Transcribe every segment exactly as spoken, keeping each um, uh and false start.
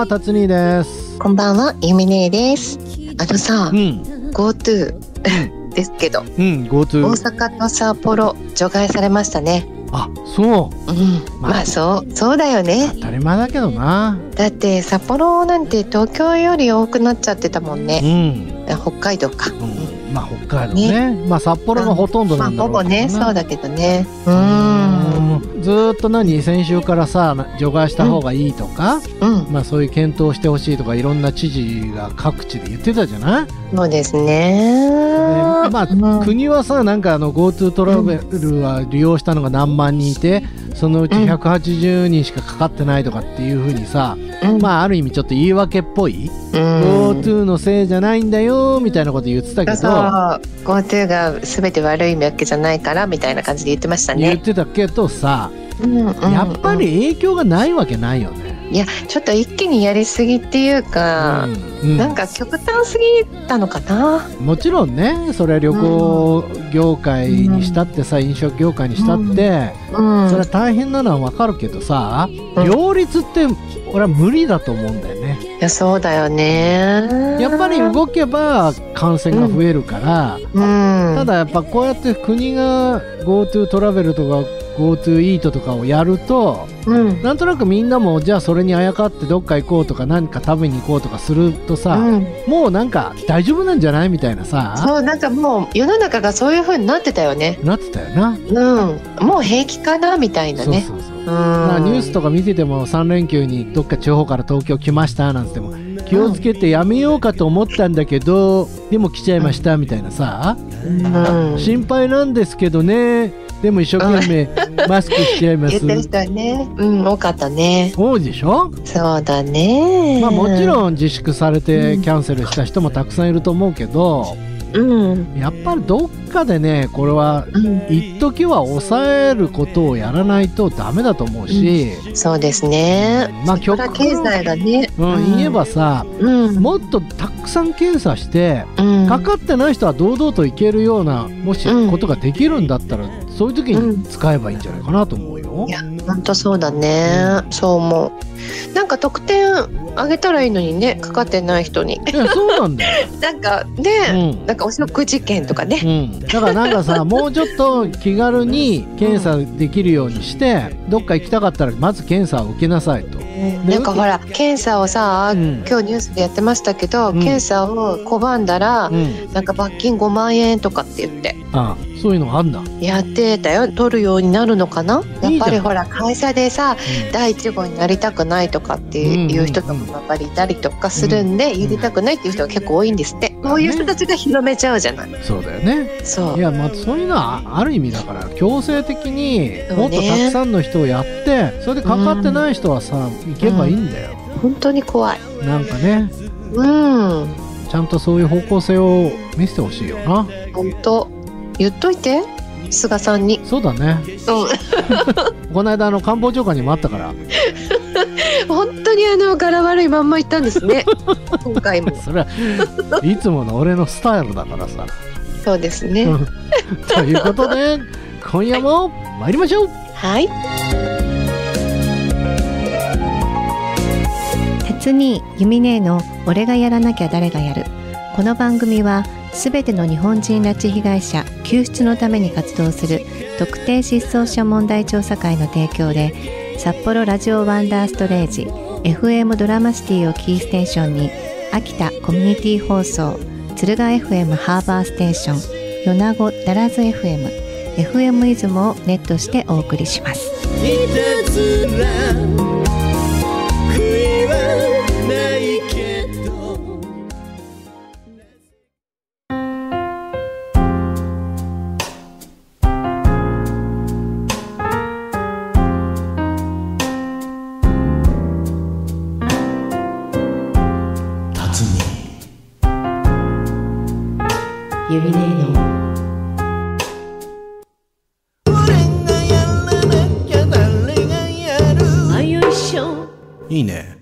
辰巳です。 こんばんは、ゆみねえです。あのさ、 うん、 GoTo ですけど、 うん、GoTo 大阪と札幌除外されましたね。 あ、そう、 うん、まあ、まあそうそうだよね。 当たり前だけどな。 だって札幌なんて東京より多くなっちゃってたもんね。 うん、 北海道か、 うん、まあ北海道ね、ね、まあ札幌がほとんどなんだろうけどな、 まあ、ほぼね、そうだけどね。うーん、 ずーっと何先週からさ除外した方がいいとか、うんうん、まあそういう検討してほしいとかいろんな知事が各地で言ってたじゃない。 そうですね。 でまあ、うん、国はさなんかあの GoTo トラベルは利用したのが何万人いてそのうちひゃくはちじゅうにんしかかかってないとかっていうふうにさ、うん、まあある意味ちょっと言い訳っぽい、うん、GoTo のせいじゃないんだよみたいなこと言ってたけど、そう GoTo が全て悪いわけじゃないからみたいな感じで言ってましたね。 言ってたけどさ、うんうんうん、やっぱり影響がないわけないよね。 いやちょっと一気にやりすぎっていうか、うんうん、なんか極端すぎたのかな。 もちろんねそれは旅行業界にしたってさ、うん、飲食業界にしたって、うんうん、それは大変なのは分かるけどさ、うん、両立って俺は無理だと思うんだよね。 いやそうだよね。 やっぱり動けば感染が増えるから、うんうん、ただやっぱこうやって国が GoTo トラベルとかGoTo イートとかをやると、うん、なんとなくみんなもじゃあそれにあやかってどっか行こうとか何か食べに行こうとかするとさ、うん、もうなんか大丈夫なんじゃないみたいなさ。 そうなんかもう世の中がそういう風になってたよね。 なってたよな、うん、 もう平気かなみたいなね。そうそうそう、うん、 ニュースとか見ててもさん連休にどっか地方から東京来ましたなんて言っても気をつけてやめようかと思ったんだけど、うん、でも来ちゃいましたみたいなさ、うん、心配なんですけどねでも一生懸命マスクしちゃいます言ってる人はね、うん、多かったね。 多いでしょ。 そうだね。 まあもちろん自粛されてキャンセルした人もたくさんいると思うけど、うん、やっぱりどっかでねこれは一時は抑えることをやらないとダメだと思うし、 うん、そうですね。まあ極論経済がね、 うん、言えばさ、うん、もっとたくさん検査して、うん、かかってない人は堂々といけるようなもしことができるんだったら、うん、そういう時に使えばいいんじゃないかなと思うよ。 いや本当そうだね、うん、そう思う。なんか得点あげたらいいのにねかかってない人に。 いやそうなんだよなんかね、うん、なんかお食事券とかね、 うん、だからなんかさもうちょっと気軽に検査できるようにして、うん、どっか行きたかったらまず検査を受けなさいと。 なんかほら検査をさ、うん、今日ニュースでやってましたけど、うん、検査を拒んだら、うん、なんか罰金ごまんえんとかって言って、 ああそういうのあんだ。 やってたよ。取るようになるのかな。やっぱりほら会社でさ、うん、第一号になりたくないとかっていう人とかもやっぱりいたりとかするんで、うんうん、入れたくないっていう人が結構多いんですって。そういう人たちが広めちゃうじゃない。 そうだよね。 そういや、まあ、そういうのはある意味だから強制的にもっとたくさんの人をやって、それでかかってない人はさ、うん、行けばいいんだよ、 うん、本当に怖い。なんかね、うん、 ちゃんとそういう方向性を見せてほしいよな。 本当言っといて菅さんに。 そうだね、うん、この間あの官房長官にもあったから本当にあの柄悪いまんま言ったんですね今回も。 それはいつもの俺のスタイルだからさ。 そうですねということで今夜も参りましょう。 はい。 辰巳ゆみねえの俺がやらなきゃ誰がやる。この番組はすべての日本人拉致被害者救出のために活動する特定失踪者問題調査会の提供で、札幌ラジオワンダーストレージ エフエム ドラマシティをキーステーションに、秋田コミュニティ放送、敦賀 エフエム ハーバーステーション、米子ダラズ エフエム、エフエム イズムをネットしてお送りします。ゆみねえのいいね。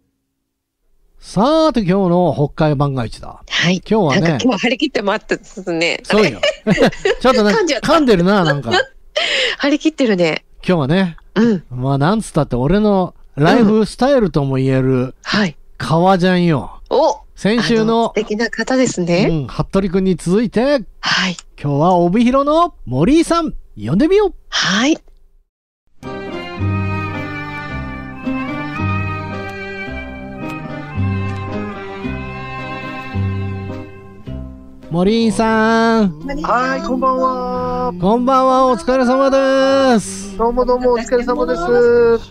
さて今日の北海万が一だ。 はい。 今日はね。 なんか今日張り切ってもあったですね。 そうよ。ちょっとね噛んでるななんか。 張り切ってるね。 今日はね。 うん。 まあなんつったって俺のライフスタイルとも言える、うん、 はい。 革ジャンよ。 お、 先週の素敵な方ですね。 うん、服部くんに続いて、 はい。 今日は帯広の森井さん、呼んでみよう。 はい。 森井さん。 はい、こんばんは。 こんばんは、お疲れ様です。 どうもどうもお疲れ様です。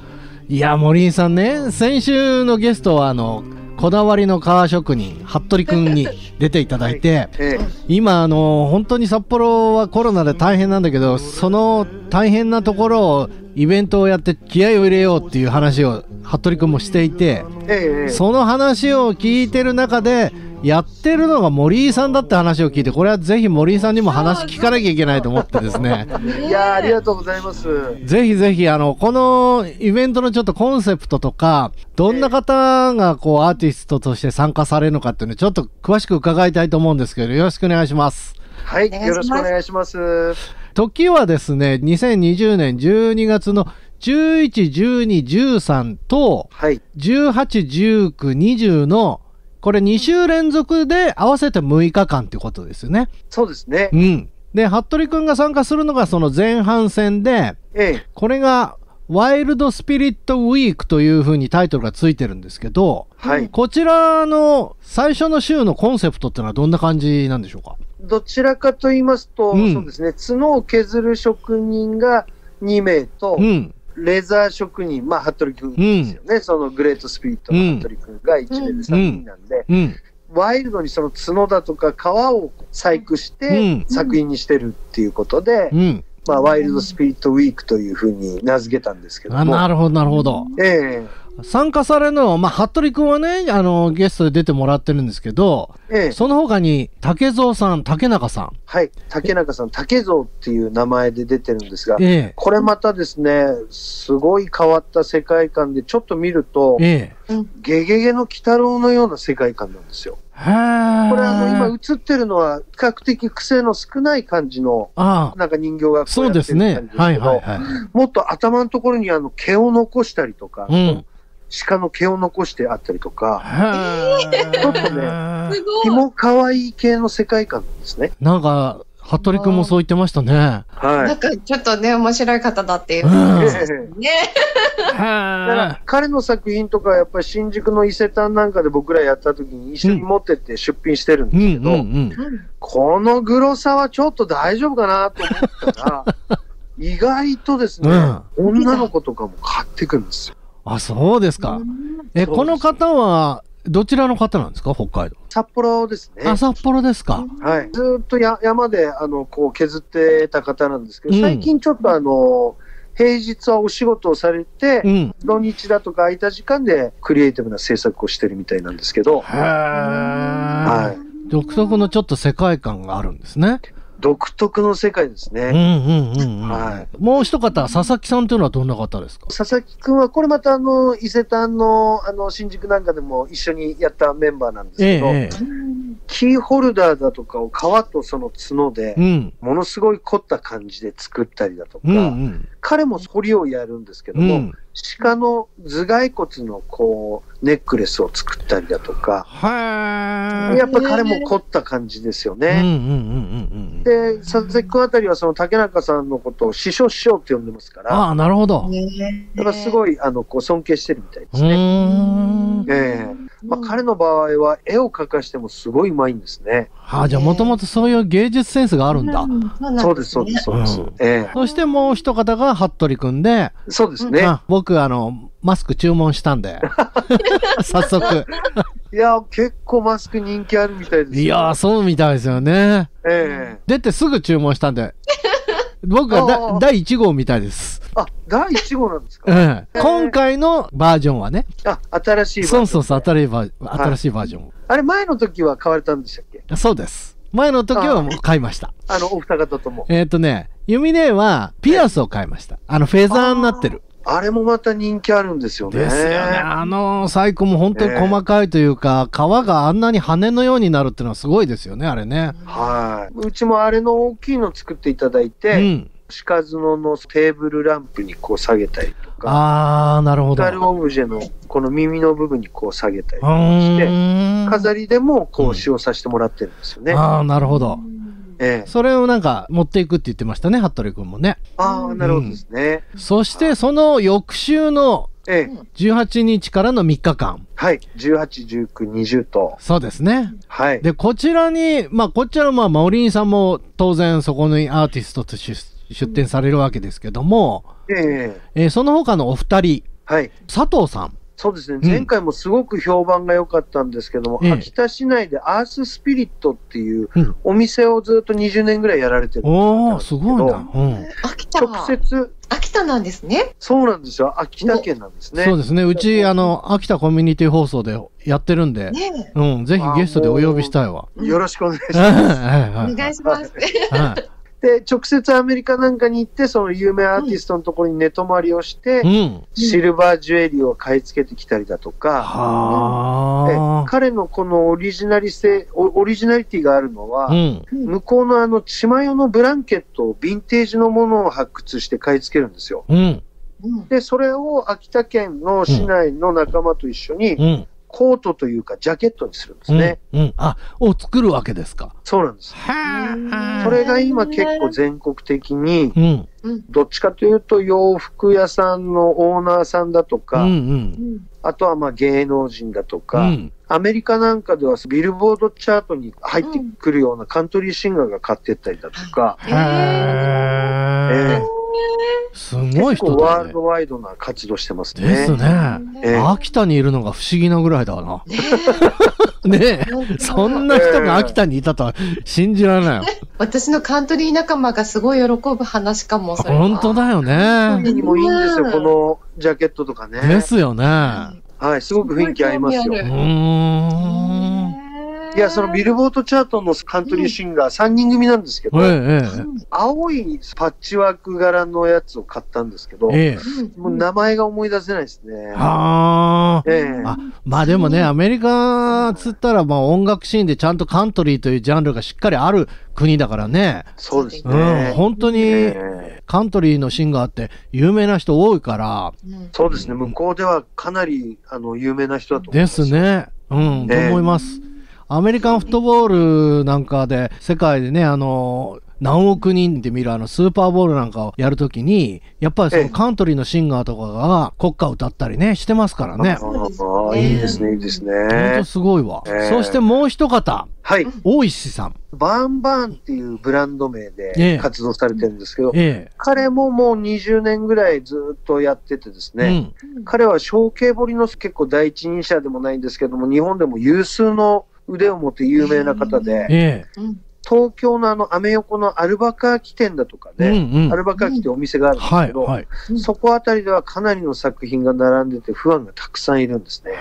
いや、森井さんね、先週のゲストはあのこだわりの革職人服部くんに出ていただいて、はいええ、今あの本当に札幌はコロナで大変なんだけど、その大変なところをイベントをやって気合を入れようっていう話を服部くんもしていて、ええ、その話を聞いてる中でやってるのが森井さんだって話を聞いて、これはぜひ森井さんにも話聞かなきゃいけないと思ってですねいやありがとうございます。 ぜひぜひあのこのイベントのちょっとコンセプトとか、どんな方がこうアーティストとして参加されるのかっていうのをちょっと詳しく伺いたいと思うんですけど、よろしくお願いします。 はい、よろしくお願いします。 時はですねにせんにじゅうねんじゅうにがつのじゅういち、じゅうに、じゅうさんと、はい、じゅうはち、じゅうく、にじゅうのこれに週連続で合わせてむいかかんっていうことですよね。 そうですね。 うん。で、服部くんが参加するのがその前半戦で、ええ、これがワイルドスピリットウィークというふうにタイトルがついてるんですけど、はい、こちらの最初の週のコンセプトってのはどんな感じなんでしょうか？どちらかと言いますと、うん、そうですね、角を削る職人がにめいと、うん、レザー職人、まあ、服部君ですよね、うん、そのグレートスピリットの服部君がいちめいでさんにんなんで、うんうん、ワイルドにその角だとか皮を細工して作品にしてるっていうことで、うん、まあ、ワイルドスピリットウィークというふうに名付けたんですけども。あ、 なるほどなるほど。 ええ参加されるのは、まあ、服部君はね、あのゲストで出てもらってるんですけど、ええ、その他に竹蔵さん、竹中さん、 はい、竹中さん、竹蔵っていう名前で出てるんですが、ええ、これまたですね、すごい変わった世界観で、ちょっと見ると、ええ、ゲゲゲの鬼太郎のような世界観なんですよ。へー、これあの今映ってるのは比較的癖の少ない感じのなんか人形がこうやってる感じですけど、そうですね、はいはいはい、もっと頭のところにあの毛を残したりとか、うん、鹿の毛を残してあったりとか、ちょっとね、紐可愛い系の世界観なんですね。 なんか服部君もそう言ってましたね。 はい。なんかちょっとね、面白い方だっていう感じですね。 だから彼の作品とかやっぱり新宿の伊勢丹なんかで僕らやった時に一緒に持ってって出品してるんですけど、このグロさはちょっと大丈夫かなと思ったら意外とですね、うん、女の子とかも買ってくるんですよ。 あ、そうですか。え、この方はどちらの方なんですか？北海道。 札幌ですね。 あ、札幌ですか。 はい。ずっとや山であのこう削ってた方なんですけど、うん、最近ちょっとあの平日はお仕事をされて、うん、土日だとか空いた時間でクリエイティブな制作をしてるみたいなんですけど。へー。 はい。独特のちょっと世界観があるんですね。 独特の世界ですね。うんうんうんうん。はい。もう一方、佐々木さんというのはどんな方ですか？ 佐々木くんは、これまたあの、伊勢丹の、あの、新宿なんかでも一緒にやったメンバーなんですけど、ええ、キーホルダーだとかを皮とその角で、ものすごい凝った感じで作ったりだとか、うんうん、彼も彫りをやるんですけども、うん、鹿の頭蓋骨のこう、ネックレスを作ったりだとか、やっぱ彼も凝った感じですよね。で、佐々木君あたりはその竹中さんのことを師匠師匠って呼んでますから、 ああ、なるほど。 だからすごいあのこう尊敬してるみたいですね。ええ、まあ、彼の場合は絵を描かしてもすごい上手いんですね。 はあ、じゃあもともとそういう芸術センスがあるんだ。 そうですそうですそうです。 ええ、そしてもう一方が服部君で、 そうですね。 僕あのマスク注文したんで早速いや結構マスク人気あるみたいです、ね、 いやそうみたいですよね。 ええ、 出てすぐ注文したんで僕はだだいいち号みたいです。 あ、だいいち号なんですか？ ええ、今回のバージョンはね。 あ、新しいバージョン、ね。 そうそうそう、新しいバー、新しいバージョン、はい。 あれ前の時は買われたんでしたっけ？ そうです。前の時はもう買いました。 あ, あのお二方とも。 えっとね、ユミネはピアスを買いました。あのフェザーになってる。 あれもまた人気あるんですよね。 ですよね。あの細工も本当に細かいというか、えー、皮があんなに羽のようになるっていうのはすごいですよね、あれね。 はい。うちもあれの大きいの作っていただいて、うん、 鹿角のテーブルランプにこう下げたりとか、 ああ、なるほど。 光るオブジェのこの耳の部分にこう下げたりとかして、飾りでもこう使用させてもらってるんですよね。 うん、ああ、なるほど。 ええ、 それをなんか持っていくって言ってましたね、服部君もね。 ああ、なるほどですね。 うん、そしてその翌週のじゅうはちにちからのみっかかん。 はい。じゅうはち、じゅうく、にじゅうと。 そうですね。 はい。 で、こちらに、まあ、こちらまあ、マオリンさんも当然そこにアーティストとして出展されるわけですけども、えええー、その他のお二人、はい。佐藤さん。 そうですね。前回もすごく評判が良かったんですけども、うん、秋田市内でアーススピリットっていうお店をずっとにじゅうねんぐらいやられてるんですけど、 おー、すごいな。うん、 秋田直接、 秋田なんですね。 そうなんですよ。秋田県なんですね。 そうですね。うち、あの、秋田コミュニティ放送でやってるんで、ね、うん、ぜひゲストでお呼びしたいわ。 よろしくお願いします。 お願いします。 はいで、直接アメリカなんかに行って、その有名アーティストのところに寝泊まりをして、うん、シルバージュエリーを買い付けてきたりだとか、うん、彼のこのオリジナリ性、オリジナリティがあるのは、うん、向こうのあの、チマヨのブランケットをヴィンテージのものを発掘して買い付けるんですよ。うん、で、それを秋田県の市内の仲間と一緒に、うんコートというかジャケットにするんですね。 うん、うん、あ、を作るわけですか。 そうなんです。それが今結構全国的に、うん、どっちかというと洋服屋さんのオーナーさんだとか、うんうん、あとはまあ芸能人だとか、うん、アメリカなんかではビルボードチャートに入ってくるようなカントリーシンガーが買ってったりだとか、へー。えーすごい人だね。結構ワールドワイドな活動してますね。 ですね。えー、秋田にいるのが不思議なぐらいだな。ねえ、そんな人が秋田にいたとは信じられないよ。 私のカントリー仲間がすごい喜ぶ話かも。 本当だよね。 海にもいいんですよ、このジャケットとかね。 ですよね。 はい、すごく雰囲気合いますよ。うーんいや、そのビルボードチャートのカントリーシンガーさんにん組なんですけど、ええ、青いパッチワーク柄のやつを買ったんですけど、ええ、もう名前が思い出せないですね。 あ、ええ、あまあでもね、アメリカつったらまあ音楽シーンでちゃんとカントリーというジャンルがしっかりある国だからね。 そうですね。 うん、本当にカントリーのシンガーって有名な人多いから。 そうですね。向こうではかなりあの有名な人だと思います。 ですね。うん、と思います。アメリカンフットボールなんかで世界でね、あの、何億人で見るあのスーパーボールなんかをやるときに、やっぱりそのカントリーのシンガーとかが国歌を歌ったりね、してますからね。 ああ、いいですね、いいですね。 本当すごいわ。えー、そしてもう一方。はい。大石さん。 バーンバーンっていうブランド名で活動されてるんですけど、えー、彼ももうにじゅうねんぐらいずっとやっててですね、うん、彼は小径彫りの結構第一人者でもないんですけども、日本でも有数の腕を持って有名な方で、えー、東京のあのアメ横のアルバカーキ店だとかね、うんうん、アルバカーキってお店があるんですけど、はいはい、そこあたりではかなりの作品が並んでてファンがたくさんいるんですね。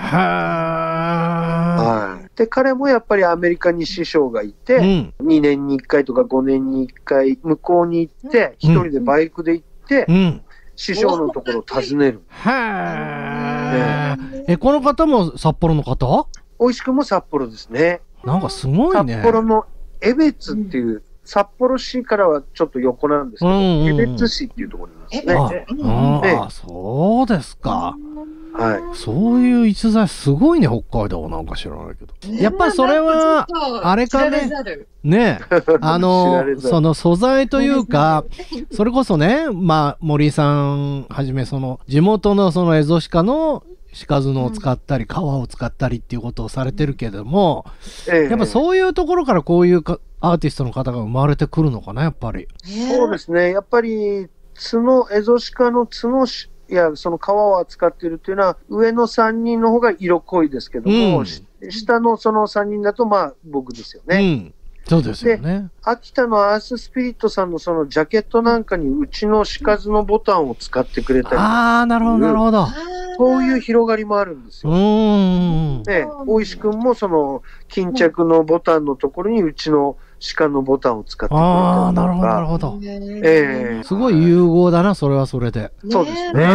はい。で、彼もやっぱりアメリカに師匠がいて、うん、にねんにいっかいとかごねんにいっかい向こうに行って、一人でバイクで行って、うん、師匠のところを訪ねる。 へー。え、この方も札幌の方？ 大石くんも札幌ですね。 なんかすごいね。 札幌の江別っていう、うん、札幌市からはちょっと横なんですけど、うんうんうん、江別市っていうところにいますね。 あ、ああ、そうですか。 はい。 そういう逸材すごいね、北海道なんか知らないけど。やっぱりそれは、あれかね。ねあの、その素材というか、それこそね、まあ、森井さんはじめ、その、地元のそのエゾシカの鹿角を使ったり、皮を使ったりっていうことをされてるけども、ええ、やっぱそういうところからこういうかアーティストの方が生まれてくるのかな、やっぱり。 そうですね。やっぱり、角、エゾシカの角、いや、その皮を扱っているっていうのは、上のさんにんの方が色濃いですけども、うん、下のそのさんにんだと、まあ、僕ですよね。うん、 そうですよね。 で、秋田のアーススピリットさんのそのジャケットなんかに、うちの鹿角のボタンを使ってくれたり。 ああ、なるほど、なるほど。 そういう広がりもあるんですよ。うんで、大石くんもその、巾着のボタンのところに、うちの鹿のボタンを使ってくれたりとか。ああ、なるほど、なるほど。ええー、すごい融合だな、それはそれで。 そうですね。うん。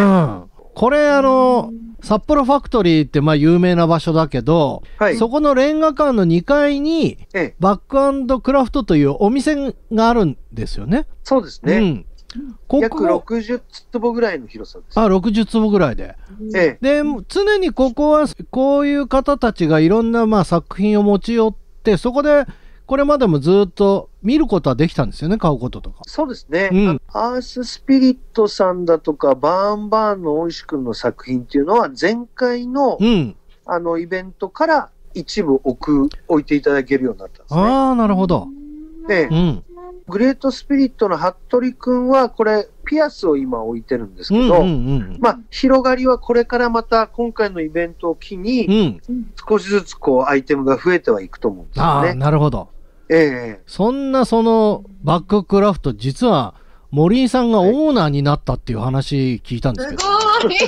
これ、あの、札幌ファクトリーってまあ有名な場所だけど、はい、そこのレンガ館のにかいに、バック&クラフトというお店があるんですよね。 そうですね。うん。 ここ約ろくじゅう坪ぐらいの広さです。 あ、ろくじゅう坪ぐらいで。 ええ。で、常にここは、こういう方たちがいろんなまあ作品を持ち寄って、そこで、これまでもずっと見ることはできたんですよね、買うこととか。 そうですね。 うん、 アーススピリットさんだとか、バーンバーンの大石くんの作品っていうのは、前回の、うん、あの、イベントから一部置く、置いていただけるようになったんですね。 ああ、なるほど。 で、うん、グレートスピリットの服部くんは、これ、ピアスを今置いてるんですけど、うんうんうん、まあ、広がりはこれからまた今回のイベントを機に、少しずつこう、アイテムが増えてはいくと思うんですよね。 ああ、なるほど。 ええ、 そんなそのバッククラフト、実は森井さんがオーナーになったっていう話聞いたんですけど。すごい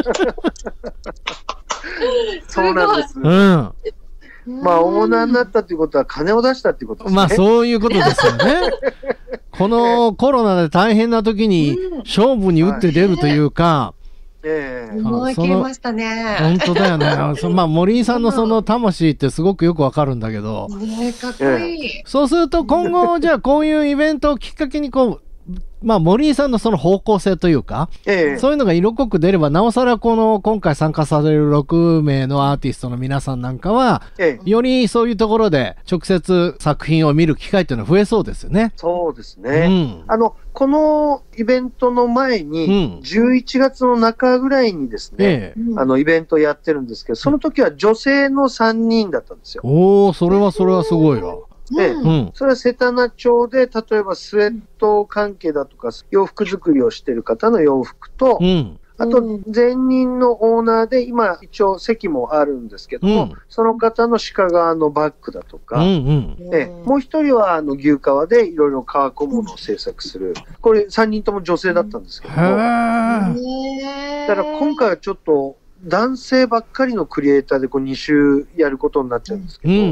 そうなんです。 うん。 まあ、オーナーになったっていうことは金を出したっていうことですね。 まあ、そういうことですよね。このコロナで大変な時に勝負に打って出るというか、 ええ、思い切りましたね。 本当だよね。まあ、森井さんのその魂ってすごくよくわかるんだけど。 ね、かっこいい。 そうすると今後、じゃあこういうイベントをきっかけにこう、まあ、森井さんのその方向性というか、ええ、そういうのが色濃く出れば、なおさらこの今回参加されるろくめいのアーティストの皆さんなんかは、ええ、よりそういうところで直接作品を見る機会っていうのは増えそうですよね。 そうですね。うん、あの、このイベントの前に、じゅういちがつの中ぐらいにですね、ええ、あの、イベントやってるんですけど、その時は女性のさんにんだったんですよ。 おー、それはそれはすごいわ。 で、うん、それは世田名町で、例えばスウェット関係だとか、洋服作りをしている方の洋服と、うん、あと、前任のオーナーで、今、一応席もあるんですけども、うん、その方の鹿革のバッグだとか、うんうん、えもう一人はあの牛革でいろいろ革小物を制作する。これさんにんとも女性だったんですけども、だから今回はちょっと男性ばっかりのクリエイターでこうに週やることになっちゃうんですけど、うんうん、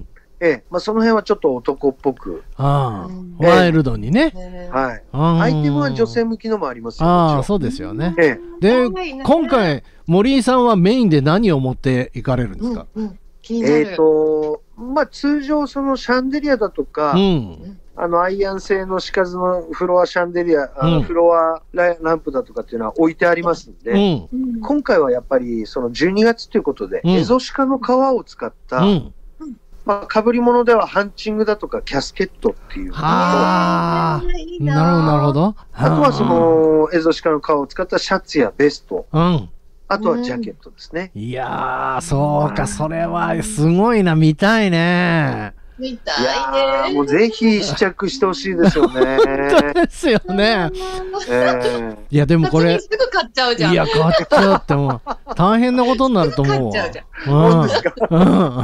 ええ、まあ、その辺はちょっと男っぽく。 ああ、ええ、ワイルドにね。 はい。アイテムは女性向きのもありますよ。 ああ、そうですよね。ええ、で、今回、森井さんはメインで何を持っていかれるんですか？うんうん、 えっと、まあ、通常そのシャンデリアだとか、うん、あの、アイアン製の鹿角のフロアシャンデリア、あの、うん、フロアランプだとかっていうのは置いてありますんで、うん、今回はやっぱりそのじゅうにがつということで、うん、エゾシカの皮を使った、うんまあ、被り物ではハンチングだとかキャスケットっていうのと、 ああ、なるほど、なるほど。 あとはその、エゾシカの皮を使ったシャツやベスト。うん。あとはジャケットですね。 いやー、そうか、それはすごいな、見たいね。 見たいね。 もうぜひ試着してほしいですよね。 本当ですよね。えー、いやでもこれすぐ買っちゃうじゃん。 いや買っちゃうってもう大変なことになると思う。 買っちゃうじゃん。 うん、ですか。うん、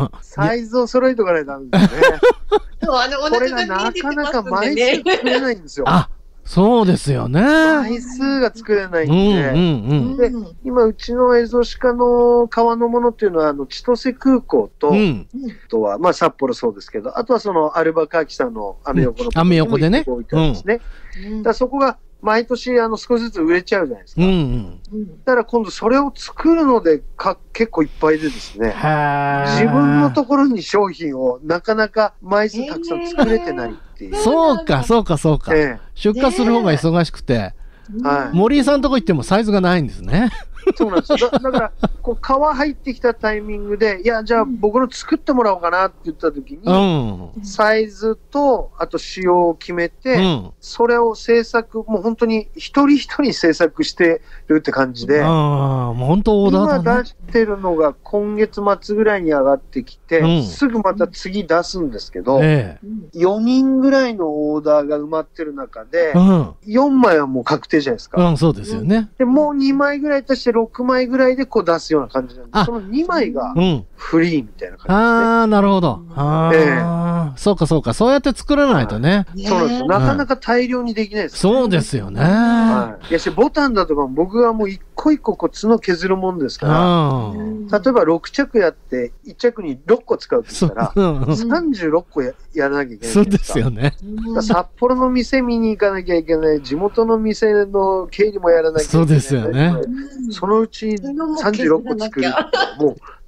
サイズを揃えとかないとダメですね。 そうあのおこれがなかなか枚数作れないんですよ。 あそうですよね。 枚数が作れないんで、うんうんうん、で今うちのエゾシカの皮のものっていうのはあの千歳空港と、うん、あとはまあ札幌そうですけど、あとはそのアルバカーキさんのアメ横のアメ横でね、 置いてあるんですね。うん、だからそこが毎年あの少しずつ売れちゃうじゃないですか。うんうん、だから今度それを作るのでか結構いっぱいでですね、自分のところに商品をなかなか枚数たくさん作れてないっていう。 えー、そうかそうかそうか。えー、出荷する方が忙しくて、はい、森井さんのとこ行ってもサイズがないんですね。 そうなんですよ。だ, だから、こう、皮入ってきたタイミングで、いや、じゃあ僕の作ってもらおうかなって言った時に、うん、サイズと、あと仕様を決めて、うん、それを制作、もう本当に一人一人制作してるって感じで、 あもう本当オーダーだね。 今出してるのが今月末ぐらいに上がってきて、うん、すぐまた次出すんですけど、ええ、よにんぐらいのオーダーが埋まってる中で、うん、よんまいはもう確定じゃないですか。 うん、そうですよね。 で、もうにまいぐらい足してろくまいぐらいでこう出すような感じなんで、そのにまいがフリーみたいな感じですね。 ああ、なるほど。ああ、ええ、そうかそうか。そうやって作らないとね。 はい、そうなんですよ。なかなか大量にできないです、ね。 そうですよね。はい。いやし、ボタンだとかも僕がもう一個一個こう角削るもんですから、例えばろく着やっていっ着にろっこ使うとしたら、さんじゅうろっこ や, やらなきゃいけない。 そうですよね。 札幌の店見に行かなきゃいけない。地元の店の経理もやらなきゃいけない。 そうですよね。 そのうちさんじゅうろっこ作るってもう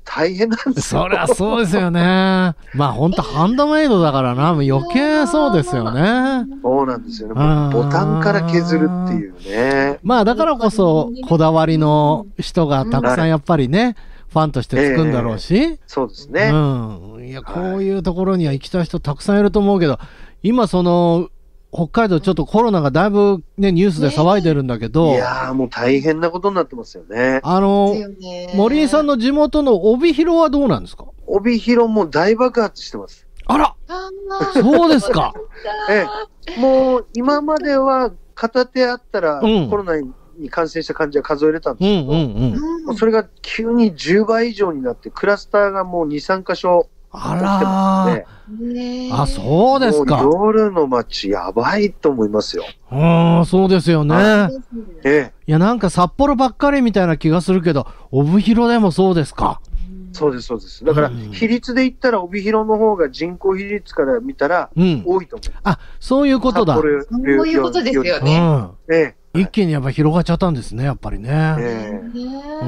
大変なんですよ。 そりゃそうですよね。まあ本当ハンドメイドだからな、余計そうですよね。 そうなんですよね。ボタンから削るっていうね。 まあだからこそこだわりの人がたくさんやっぱりね、ファンとしてつくんだろうし、えー、 そうですね。 うん。いや、こういうところには行きたい人たくさんいると思うけど、今その北海道ちょっとコロナがだいぶねニュースで騒いでるんだけど、 いやーもう大変なことになってますよね。 あの森井さんの地元の帯広はどうなんですか？ 帯広も大爆発してます。 あら、そうですか。 ええ、もう今までは片手あったら、うん、コロナに感染した患者数えれたんですけど、うんうんうん、もうそれが急にじゅうばい以上になってクラスターがもうに、さんかしょあらー、あ、そうですか。 夜の街やばいと思いますよ。 ああ、そうですよね。 ええ、 いや、なんか札幌ばっかりみたいな気がするけど、帯広でもそうですか。 そうです、そうです。だから、比率で言ったら、帯広の方が人口比率から見たら、多いと思う、うん。 あ、そういうことだ。 そういうことですよね。 うん、ええ、一気にやっぱ広がっちゃったんですね、やっぱりね。ええ、うん。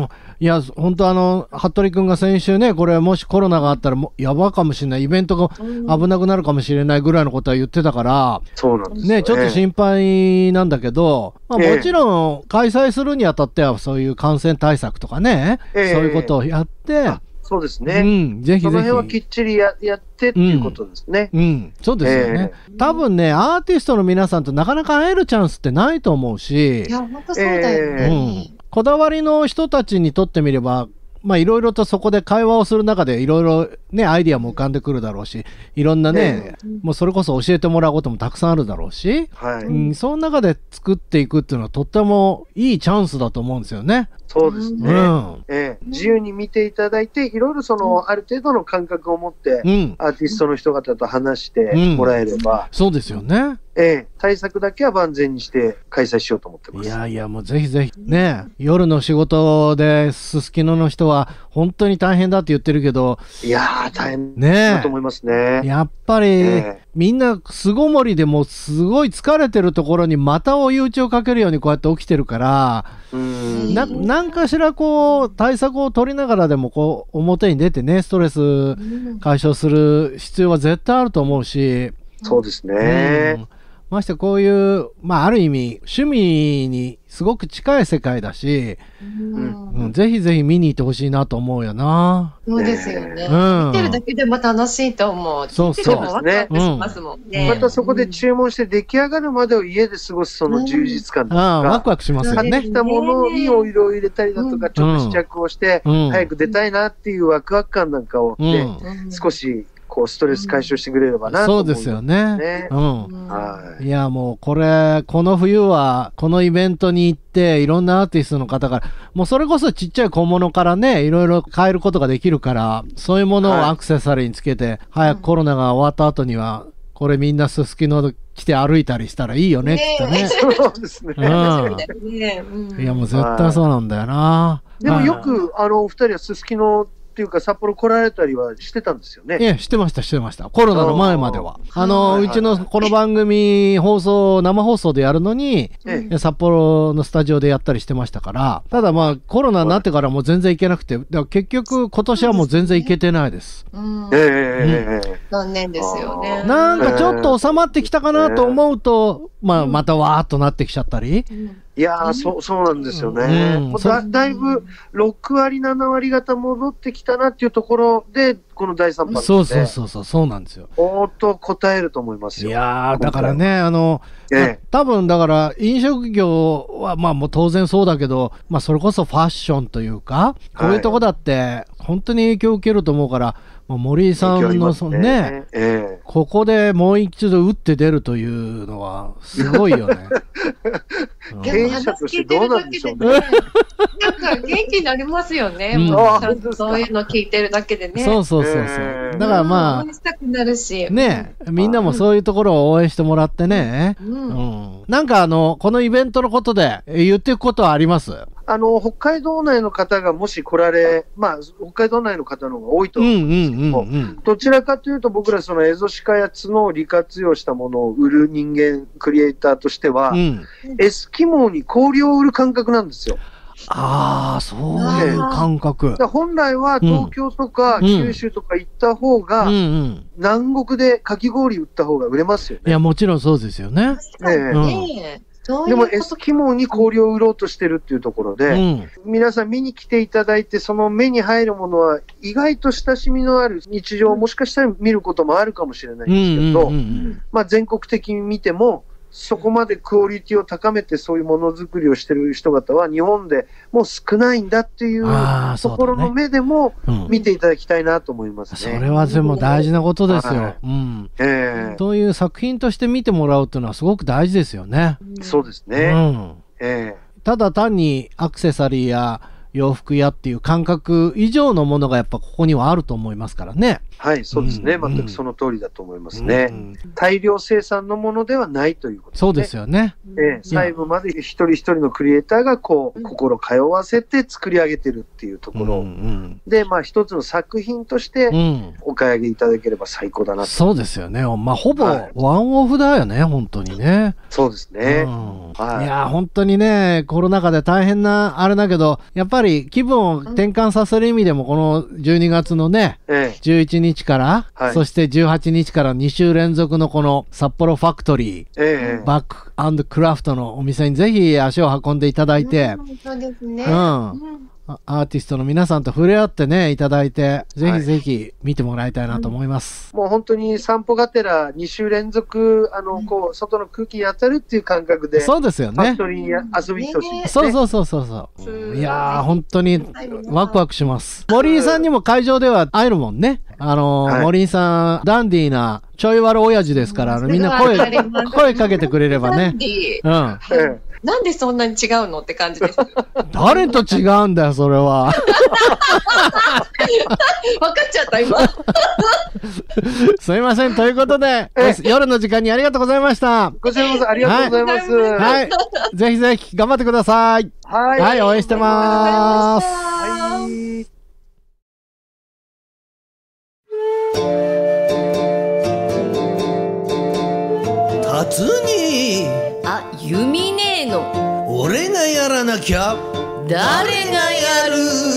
いや、本当あの、服部君が先週ね、これもしコロナがあったらもやばかもしれない、イベントが危なくなるかもしれないぐらいのことは言ってたから、 そうなんですね、ちょっと心配なんだけど、まあ、もちろん開催するにあたってはそういう感染対策とかね、えー、そういうことをやって、 そうですね。 うん、ぜひぜひ。その辺はきっちり や, やってっていうことですね。 うん、うん、そうですよね、えー。多分ね、アーティストの皆さんとなかなか会えるチャンスってないと思うし。 いや、本当そうだよね。 えーうんこだわりの人たちにとってみれば、まあいろいろとそこで会話をする中でいろいろね、アイディアも浮かんでくるだろうし、いろんなね、えー、もうそれこそ教えてもらうこともたくさんあるだろうし、はい、うん、その中で作っていくっていうのはとってもいいチャンスだと思うんですよね。 そうですね。うんええ、自由に見ていただいて、いろいろその、うん、ある程度の感覚を持って、うん、アーティストの人方と話してもらえれば、 うん、そうですよね。 ええ、対策だけは万全にして開催しようと思ってます。 いやいや、もうぜひぜひね、夜の仕事ですすきのの人は本当に大変だって言ってるけど、 いやー大変だと思いますね。 やっぱり、ええ、みんな巣ごもりでもすごい疲れてるところにまた追い打ちをかけるようにこうやって起きてるから、うんな何かしらこう対策を取りながらでもこう表に出てね、ストレス解消する必要は絶対あると思うし、 そうですね、 うん、ましてこういう、まあ、ある意味趣味にすごく近い世界だし、うんうん、ぜひぜひ見に行ってほしいなと思うよな。 そうですよね、うん、見てるだけでも楽しいと思う。 そうそうですね。 またそこで注文して出来上がるまでを家で過ごすその充実感とか、 うん、ワクワクしますよね。 買ってきたものにお色を入れたりだとか、ちょっと試着をして、うん、早く出たいなっていうワクワク感なんかを、ねうん、少しこうストレス解消してくれればなと思うんですね。 そうですよね。うん。はい。いやもうこれこの冬はこのイベントに行っていろんなアーティストの方からもうそれこそちっちゃい小物からねいろいろ買えることができるから、そういうものをアクセサリーにつけて、はい、早くコロナが終わった後にはこれみんなすすきの来て歩いたりしたらいいよね、きっとね。 そうですね。 うん。いやもう絶対そうなんだよな。 でもよくあのお二人はすすきのっていうか札幌来られたりはしてたんですよね。 いや、してましたしてました。コロナの前まではあの、はいはいはい、うちのこの番組放送生放送でやるのに、ええ、札幌のスタジオでやったりしてましたから。ただまあコロナになってからもう全然行けなくて、だから結局今年はもう全然行けてないです。 うんええ、うん、残念ですよね。 なんかちょっと収まってきたかなと思うと、えー、まあまたわーっとなってきちゃったり。うんいやー、そう、そうなんですよね。うん、だ, だいぶろくわり、ななわり方戻ってきたなっていうところで、このだいさん波で、ね。 そうそうそうそう、そうなんですよ。 おーっと答えると思いますよ。 いやー、だからね、あの、ええ、多分だから飲食業はまあもう当然そうだけど、まあそれこそファッションというか、こういうとこだって本当に影響を受けると思うから、まあ、森井さんのそのね、ええ、ここでもう一度打って出るというのはすごいよね。 経営者としてどうなんでしょうね。 なんか元気になりますよね。うん、もうちゃんとそういうの聞いてるだけでね。 そうそうそうそう。えー、だからまあ、 応援したくなるし。 ね、みんなもそういうところを応援してもらってね。うんうん、なんかあのこのイベントのことで言っていくことはあります？ あの北海道内の方がもし来られ、まあ、北海道内の方の方が多いと思うんですけども、うんうんうんうん、どちらかというと僕らそのエゾシカや角を利活用したものを売る人間クリエイターとしては、うん、エスキモーに氷を売る感覚なんですよ。 ああ、そういう感覚。 本来は東京とか九州とか行った方が、うんうん、南国でかき氷売った方が売れますよね。 いや、もちろんそうですよね。 ねえ、うん、 でもエスキモーに氷を売ろうとしてるっていうところで、うん、皆さん見に来ていただいて、その目に入るものは意外と親しみのある日常をもしかしたら見ることもあるかもしれないんですけど、まあ全国的に見ても、そこまでクオリティを高めてそういうものづくりをしてる人方は日本でもう少ないんだっていうところの目でも見ていただきたいなと思いますね。 それはでも大事なことですよ。はい、うん。えー、そういう作品として見てもらうっていうのはすごく大事ですよね。 そうですね。うん。 えー、ただ単にアクセサリーや洋服屋っていう感覚以上のものがやっぱここにはあると思いますからね。 はい、そうですね。うん、全くその通りだと思いますね。うん、大量生産のものではないということですね。 そうですよね。 えー、細部まで一人一人のクリエイターがこう、心通わせて作り上げてるっていうところ、うんうん、で、まあ一つの作品としてお買い上げいただければ最高だなと、うん。 そうですよね。まあほぼワンオフだよね、はい、本当にね。 そうですね。うん、はい、いや、本当にね、コロナ禍で大変なあれだけど、やっぱり気分を転換させる意味でもこのじゅうにがつのね、ええ、じゅういちにちから、はい、そしてじゅうはちにちからに週連続のこの札幌ファクトリー、ええ、バック&クラフトのお店にぜひ足を運んでいただいて、 うん、そうですね。 うん。うんアーティストの皆さんと触れ合ってね、いただいて、ぜひぜひ見てもらいたいなと思います。 はい、もう本当に散歩がてらに週連続、あの、こう、外の空気に当たるっていう感覚で、 そうですよね。 ファクトリーに遊びに来てほしいですね。 そうそうそうそうそう。いやー、本当にワクワクします。森井さんにも会場では会えるもんね。あのーはい、森井さん、ダンディーな、ちょい悪親父ですから、みんな声、声かけてくれればね。 うん。なんでそんなに違うのって感じです。 誰と違うんだよ、それは。 分かっちゃった、今。 すいません。ということで、夜の時間にありがとうございました。 こちらこそありがとうございます。はい。 はい、ぜひぜひ頑張ってください。はい。はい、応援してます。はい。 達にあ、ユミネーの俺がやらなきゃ誰がやる。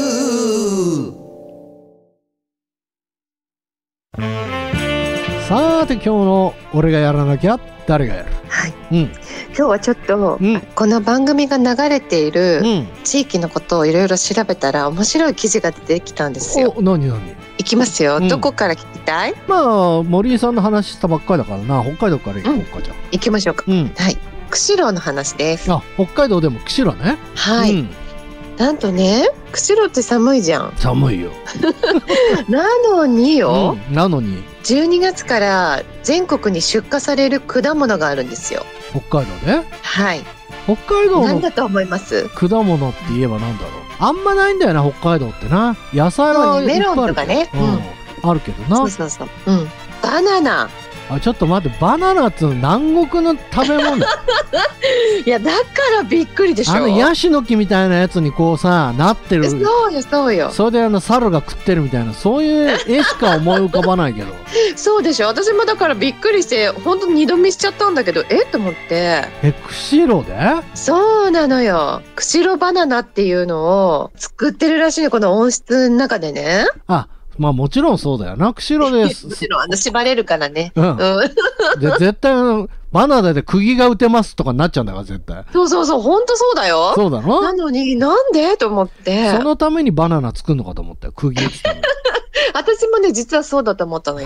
さて今日の俺がやらなきゃ誰がやる。 はい、うん、今日はちょっと、うん、この番組が流れている地域のことをいろいろ調べたら面白い記事が出てきたんですよ。 お、何何。 いきますよ、うん、どこから聞きたい？ まあ森井さんの話したばっかりだからな、北海道から行こうか、うん、じゃあ行きましょうか、うん、はい。釧路の話です。 あ、北海道でも釧路ね。 はい、うん、なんとね、釧路って寒いじゃん。 寒いよ。 なのによ、 うん、なのにじゅうにがつから全国に出荷される果物があるんですよ。 北海道ね。 はい。 北海道の何だと思います？ 果物って言えばなんだろう。あんまないんだよな、北海道ってな。野菜は、ね、 メロンとかね、 うん、あるけどな。 そうそうそう、うん、バナナ。 あ、ちょっと待って、バナナって南国の食べ物。 いや、だからびっくりでしょ。 あのヤシの木みたいなやつにこうさなってる。 そうよそうよ。 それであの猿が食ってるみたいな、そういう絵しか思い浮かばないけど。 そうでしょ。私もだからびっくりして本当に二度見しちゃったんだけど、えっと思って。 え、釧路で？ そうなのよ。釧路バナナっていうのを作ってるらしいの、この温室の中でね。 あ、まあもちろんそうだよな。釧路です。 もちろんあの縛れるからね。 うん。で絶対バナナで釘が打てますとかになっちゃうんだから絶対。 そうそうそう、本当そうだよ。 そうだろ。 なのになんでと思って。 そのためにバナナ作るのかと思ったよ。釘打つために。 私もね実はそうだと思ったのよ。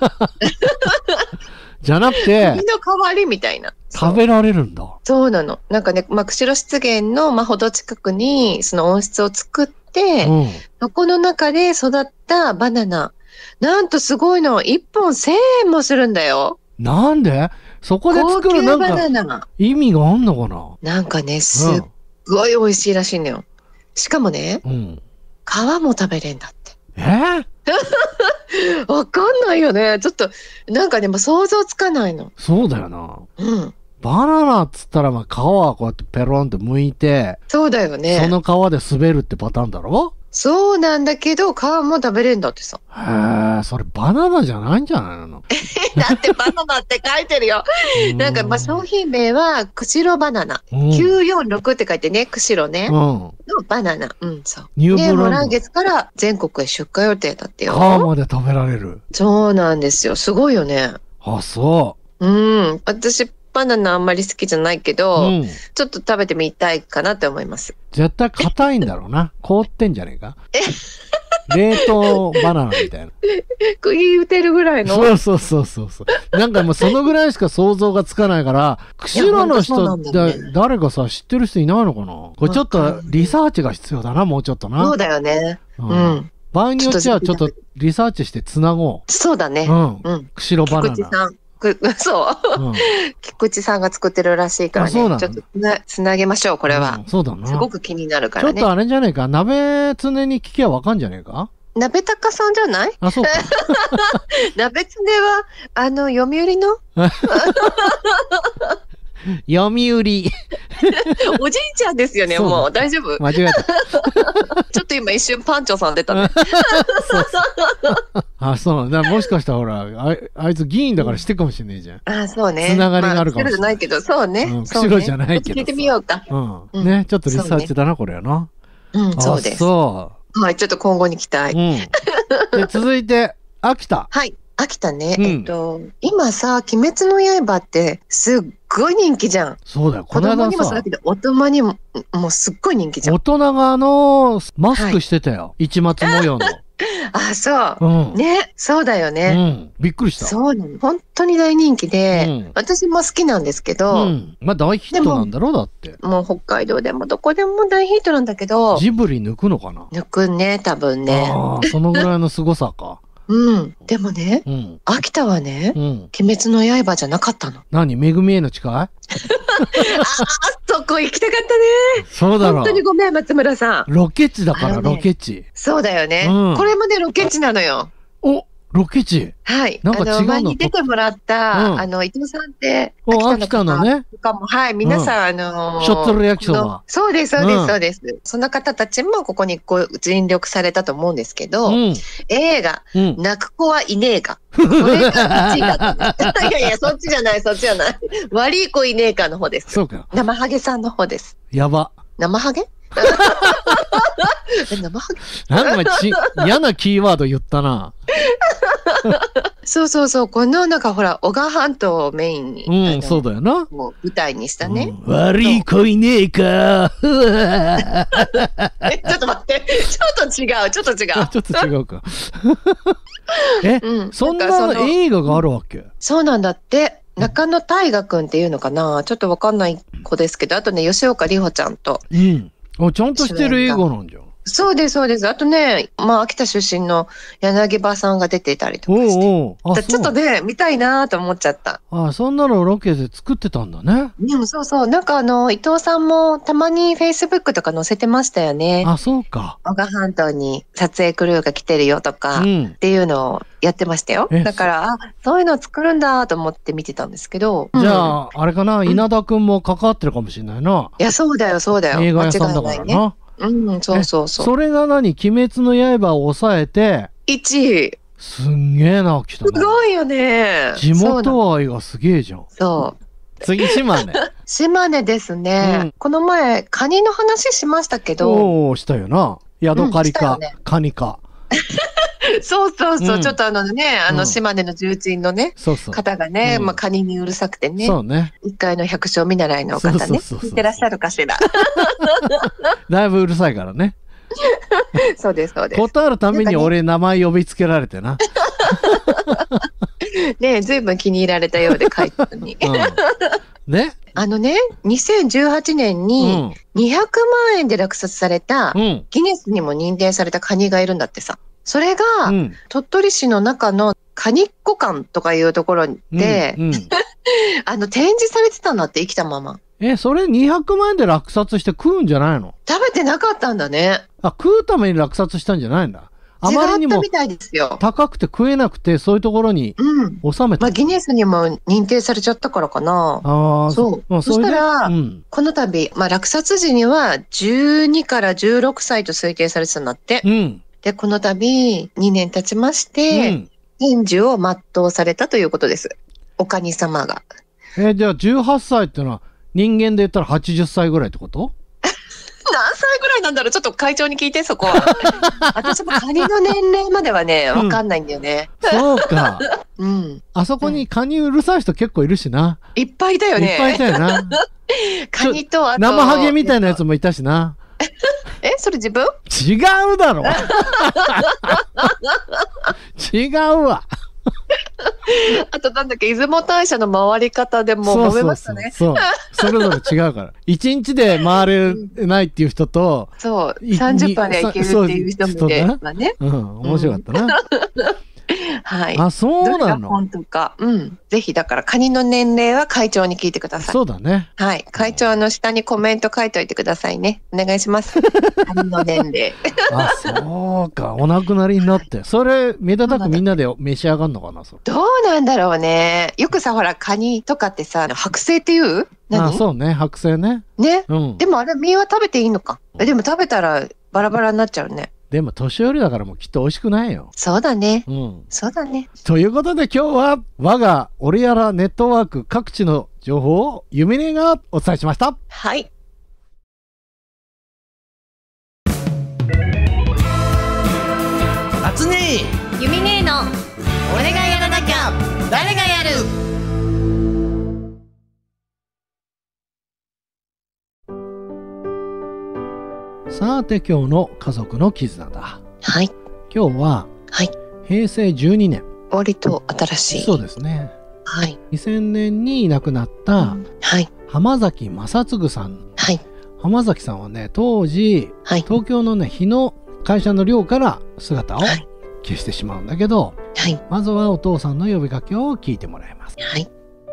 じゃなくて釘の代わりみたいな。 食べられるんだ。 そうなの。なんかね、まあ、釧路湿原のまあほど近くにその温室を作って、うん、そこの中で育ったバナナ、なんとすごいの、いっぽんせんえんもするんだよ。 なんで？そこで作るなんか意味があんのかな。 なんかね、すっごい美味しいらしいのよ。しかもね、うん、皮も食べれんだって。 えーわかんないよね。ちょっとなんかでも想像つかないの。 そうだよな。 うん。 バナナっつったらまあ皮はこうやってペロンって剥いて、 そうだよね。 その皮で滑るってパターンだろ。 そうなんだけど、皮も食べれるんだってさ。 へえ、それバナナじゃないんじゃないの？ だってバナナって書いてるよ。なんか、まあ、商品名は、釧路バナナ。うん、きゅうよんろくって書いてね、釧路ね。うん。のバナナ。うん、そう。ニューブランド。で、もう来月から全国へ出荷予定だってよ。 皮まで食べられる。 そうなんですよ。すごいよね。 あ、そう。 うん。私、バナナあんまり好きじゃないけど、うん、ちょっと食べてみたいかなって思います。 絶対硬いんだろうな。凍ってんじゃねえか。冷凍バナナみたいな。 釘打てるぐらいの。 そうそうそうそうそう。なんかもうそのぐらいしか想像がつかないから、釧路の人、ね、誰かさ、知ってる人いないのかな？これちょっとリサーチが必要だな、もうちょっとな。 そうだよね。うん。うん、 場合によってはちょっとリサーチしてつなごう。 そうだね。 うん。うん、釧路バナナ。 菊池さん。そう、うん、菊池さんが作ってるらしいからね。ちょっとつな、つなげましょう、これは、 うん。そうだな。 すごく気になるからね。 ちょっとあれじゃねえか。鍋つねに聞きゃわかんじゃねえか。 鍋高さんじゃない？ あ、そうか。 鍋つねは、あの、読売の読売。 おじいちゃんですよね、もう。大丈夫？ 間違えた。 ちょっと今一瞬パンチョさん出たね。 そうそうあ、そうだ。もしかしたらほら、あ, あいつ議員だからしてかもしれないじゃん。 あ、そうね。 つながりがあるかもしれない。まあ、 じゃないけど、そうね。 うん、釧路じゃないけど。 聞いてみようか。 うん。ね、ちょっとリサーチだな、これはな。 うん、そうです。 そう。 はい、ちょっと今後に期待。うん。 で、続いて、秋田。 はい。秋田ね、うん、えっと、今さ、鬼滅の刃ってすっごい人気じゃん。 そうだよ、 この間さ。子供にもそうだけど、大人にも、もうすっごい人気じゃん。 大人があの、マスクしてたよ。市松模様の。 あ、そう、 うん。 ね、そうだよね。 うん。びっくりした。 そうなの。本当に大人気で、うん、私も好きなんですけど。 うん。まあ大ヒットなんだろう、だって。 もう北海道でもどこでも大ヒットなんだけど。 ジブリ抜くのかな？ 抜くね、多分ね。 ああ、そのぐらいの凄さか。 うん。でもね、うん、秋田はね、うん、鬼滅の刃じゃなかったの。 何？めぐみへの誓い？ああ、そこ行きたかったね。 そうだろ。 本当にごめん、松村さん。 ロケ地だから、ね、ロケ地。 そうだよね。うん、これもね、ロケ地なのよ。 お、ロケ地。 はい。 なんか違うの。 あの前に出てもらった、うん、あの、伊藤さんって、 秋田のね。 とかも、はい、皆さん、うん、あのー、 しょっとる焼きそば。 そうです、そうです、そうです。うん、その方たちもここにこう尽力されたと思うんですけど、うん、映画、うん、泣く子はいねえか。これがいちいだった。いやいや、そっちじゃない、そっちじゃない。悪い子いねえかの方です。 そうか。 生ハゲさんの方です。 やば。 生ハゲ生ハゲなんかち嫌なキーワード言ったな。 そうそうそう、このなんかほら、男鹿半島をメインに、 うん、そうだよな。 もう舞台にしたね。 うん、悪い子いねえか。 え、ちょっと待って、ちょっと違う、ちょっと違う。 ちょっと違うか。え、うん、そんな映画があるわけ？ そうなんだって。中野大河くんっていうのかな、ちょっとわかんない子ですけど、あとね、吉岡里帆ちゃんと。 うん。あ、ちゃんとしてる映画なんじゃん。 そうです、そうです。あとね、まあ、秋田出身の柳葉さんが出ていたりとかして。おうおう、あ、ちょっとね、見たいなと思っちゃった。 あ、そんなのロケで作ってたんだね。 でもそうそう。なんかあの、伊藤さんもたまに Facebook とか載せてましたよね。 あ、そうか。 男鹿半島に撮影クルーが来てるよとか、うん、っていうのをやってましたよ。だから、あ、そういうのを作るんだと思って見てたんですけど。 じゃあ、うん、あれかな、稲田くんも関わってるかもしれないな。 いや、そうだよ、そうだよ。 映画屋さんだからな。 うん、そうそうそう。 それが何？鬼滅の刃を抑えていちい。 すんげえな、秋田。 すごいよね。 地元愛がすげえじゃん。 そう。 次、島根。 島根ですね、うん。この前、カニの話しましたけど。 おお、したよな。ヤドカリか、うんね、カニか。 そうそうそう、うん、ちょっとあのね、あの島根の重鎮のね、うん、そうそう方がね、うん、まあカニにうるさくてね、 そうね、 一回の百姓見習いの方ね、聞いてらっしゃるかしら。 だいぶうるさいからね。 そうです、そうです。 ことあるために俺名前呼びつけられてな。 ねえ、ずいぶん気に入られたようで書いたのに。 うん、ね、 あのね、にせんじゅうはちねんににひゃくまんえんで落札された、うん、ギネスにも認定されたカニがいるんだってさ。それが、うん、鳥取市の中のカニっ子館とかいうところで、うんうん、あの、展示されてたんだって、生きたまま。 え、それにひゃくまんえんで落札して食うんじゃないの？ 食べてなかったんだね。 あ、食うために落札したんじゃないんだ。 あまりにも高くて食えなくて、そういうところに収めた。 まあ、ギネスにも認定されちゃったからかな。ああ、そう。そしたら、うん、この度、まあ、落札時にはじゅうにからじゅうろくさいと推定されてたんだって。うん、で、この度、にねん経ちまして、うん、天寿を全うされたということです。おかに様が。 えー、じゃあじゅうはっさいっていうのは、人間で言ったらはちじゅっさいぐらいってこと？ 何歳ぐらいなんだろう、ちょっと会長に聞いて、そこ。私もカニの年齢まではね、わかんないんだよね。 うん、そうか。うん。あそこにカニうるさい人結構いるしな。 いっぱいいたよね。 いっぱいいたよな。 カニとあと。 生ハゲみたいなやつもいたしな。 え、それ自分？ 違うだろ。違うわ。 あとなんだっけ、出雲大社の回り方でも揉めましたね。 そうそうそう。それぞれ違うから。一日で回れないっていう人と、 そう、さんじゅっぷんで行けるっていう人もいて、まあね。 うん、面白かったな。 はい。 あ、そうなの。 本当か。うん。ぜひ、だから、カニの年齢は会長に聞いてください。 そうだね。 はい。会長の下にコメント書いておいてくださいね。お願いします。カニの年齢。 あ、そうか。お亡くなりになって。それ、めでたくみんなで召し上がるのかな、それ。 どうなんだろうね。よくさ、ほら、カニとかってさ、剥製って言う？ 何？あ、そうね。剥製ね。 ね。うん。でもあれ、身は食べていいのか。でも食べたら、バラバラになっちゃうね。 でも年寄りだからもうきっと美味しくないよ。 そうだね。うん。そうだね。 ということで今日は我が俺やらネットワーク各地の情報をゆみねがお伝えしました。 はい。 あつねえゆみねえの俺がやらなきゃ誰がやる。 さて今日の家族の絆だ。 はい。 今日は、 はい、 へいせいじゅうにねん。 割と新しい。 そうですね。 はい。 にせんねんに亡くなった、うん、はい、浜崎正嗣さん。 はい。 浜崎さんはね、当時、はい、東京のね、日野会社の寮から姿を消してしまうんだけど、はい、まずはお父さんの呼びかけを聞いてもらいます。 はい。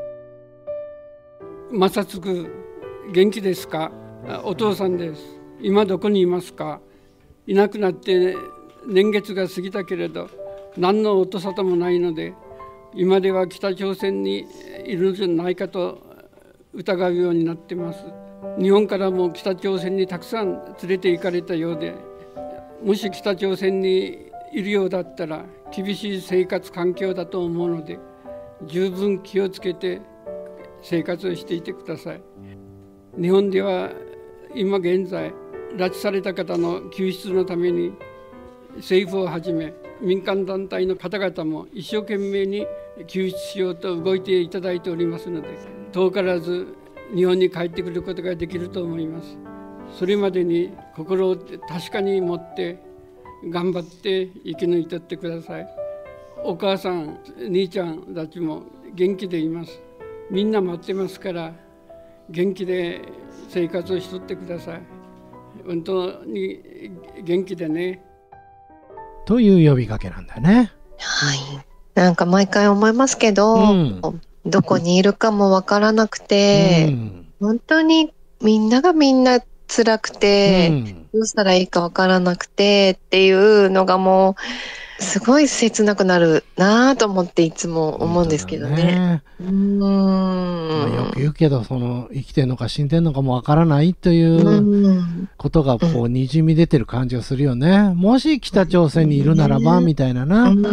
正嗣、元気ですか？お父さんです。今どこにいますか？いなくなって年月が過ぎたけれど何の音沙汰もないので、今では北朝鮮にいるんじゃないかと疑うようになってます。日本からも北朝鮮にたくさん連れて行かれたようで、もし北朝鮮にいるようだったら厳しい生活環境だと思うので、十分気をつけて生活をしていてください。日本では今現在拉致された方の救出のために政府をはじめ民間団体の方々も一生懸命に救出しようと動いていただいておりますので、遠からず日本に帰ってくることができると思います。それまでに心を確かに持って頑張って生き抜いていってください。お母さん、兄ちゃんたちも元気でいます。みんな待ってますから元気で生活をしとってください。本当に元気でね。 という呼びかけなんだよね。 はい。なんか毎回思いますけど、うん、どこにいるかもわからなくて、うん、本当にみんながみんな辛くて、うん、どうしたらいいかわからなくてっていうのがもうすごい切なくなるなと思っていつも思うんですけどね。うーん、 まあ、よく言うけど、その生きてんのか死んでんのかもわからないということがこうにじみ出てる感じがするよね。もし北朝鮮にいるならばみたいなな。うん、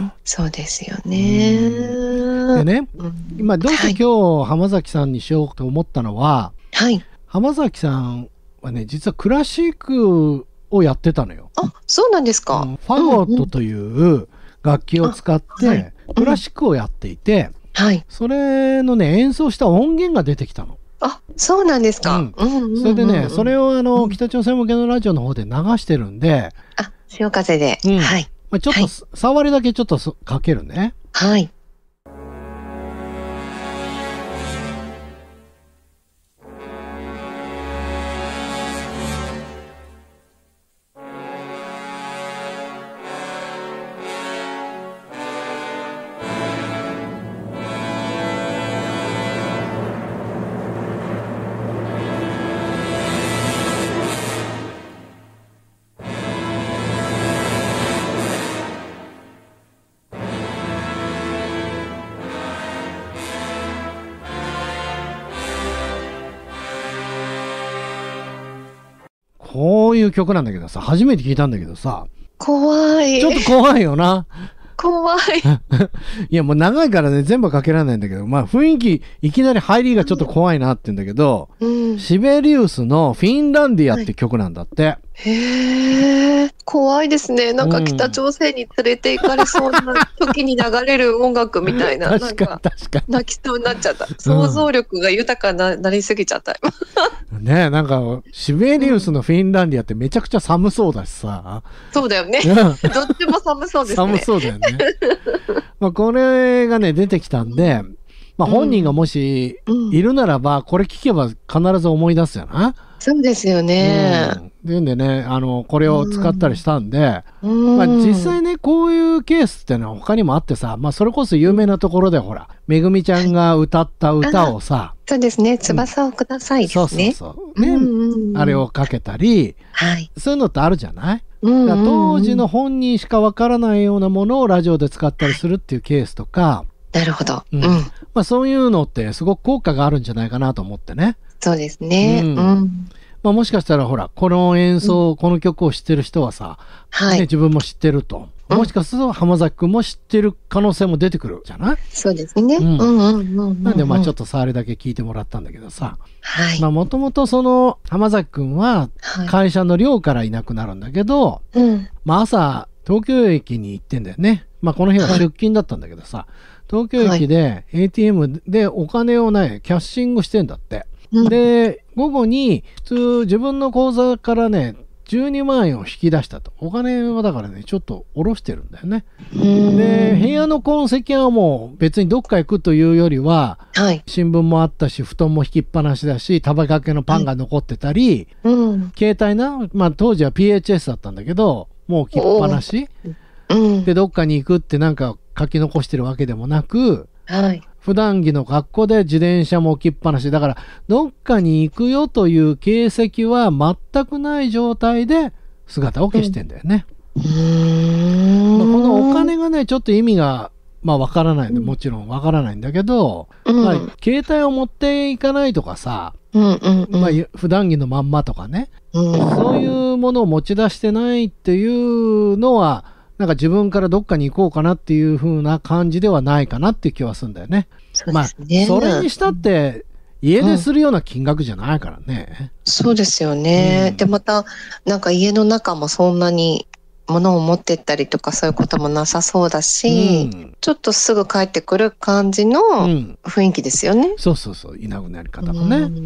そうですよね。 でね、今どうして今日浜崎さんにしようと思ったのは、はい、浜崎さんはね、実はクラシックをやってたのよ。 あ、そうなんですか。うん、 ファゴットという楽器を使ってクラシックをやっていて、はい、それのね演奏した音源が出てきたの。 あ、そうなんですか。うん、 それでね、それをあの、うん、北朝鮮向けのラジオの方で流してるんで、 あ、潮風で、うん、はい。 まあ、ちょっと、はい、触りだけちょっとかけるね。 はい。 こういう曲なんだけどさ、初めて聞いたんだけどさ、 怖い。 ちょっと怖いよな。 怖い。 いやもう長いからね全部かけられないんだけど、まあ雰囲気いきなり入りがちょっと怖いなって言うんだけど、うん、シベリウスのフィンランディアって曲なんだって、はい、 へえ、怖いですね。なんか北朝鮮に連れて行かれそうな時に流れる音楽みたいな、 確かに確かに泣きそうになっちゃった。想像力が豊かな、うん、なりすぎちゃった。 ねえ、なんかシベリウスのフィンランディアってめちゃくちゃ寒そうだしさ、 うん、そうだよね。どっちも寒そうですね。 寒そうだよね。まあこれがね出てきたんで、まあ、本人がもしいるならば、これ聞けば必ず思い出すよな。 そうですよね。 うん、でんでね、あのこれを使ったりしたんで、うんまあ、実際ねこういうケースってのは他にもあってさ、まあ、それこそ有名なところでほらめぐみちゃんが歌った歌をさ、 そうですね、翼をくださいですね、うん、そうそうそうね、うん、 あれをかけたり、はい、そういうのってあるじゃない。だから当時の本人しかわからないようなものをラジオで使ったりするっていうケースとか、 なるほど、 うんうんまあ、そういうのってすごく効果があるんじゃないかなと思ってね。 そうですね、うんうんまあ、もしかしたらほらこの演奏、うん、この曲を知ってる人はさ、はいね、自分も知ってると、うん、もしかすると浜崎くんも知ってる可能性も出てくるじゃない。 そうですね、うんうんうんうんうん、 なんでまあちょっと触りだけ聞いてもらったんだけどさ、もともとその浜崎くんは会社の寮からいなくなるんだけど、はいうんまあ、朝東京駅に行ってんだよね。まあこの日は出勤だったんだけどさ、はい東京駅で エーティーエム でお金をねキャッシングしてんだって、うん、で午後に普通自分の口座からねじゅうにまんえんを引き出したと。お金はだからねちょっと下ろしてるんだよね。で部屋の痕跡はもう別にどっか行くというよりは、はい、新聞もあったし布団も引きっぱなしだし食べかけのパンが残ってたり、はいうん、携帯な、まあ、当時は ピーエイチエス だったんだけどもう置きっぱなし、うん、でどっかに行くってなんか書き残してるわけでもなく、はい、普段着の格好で自転車も置きっぱなしだからどっかに行くよという形跡は全くない状態で姿を消してんだよね。うん、まあ、このお金がねちょっと意味がまあわからないんで、もちろんわからないんだけど、うんまあ、携帯を持っていかないとかさ、うんうんうんまあ、普段着のまんまとかね、うん、そういうものを持ち出してないっていうのはなんか自分からどっかに行こうかなっていう風な感じではないかなっていう気はするんだよね。 そうですね。 まあ、それにしたって家でするような金額じゃないからね。うん、 そうですよね。うん、でまたなんか家の中もそんなに物を持ってったりとかそういうこともなさそうだし、うん、ちょっとすぐ帰ってくる感じの雰囲気ですよね。うん、 そうそうそういなくなり方もね。うん、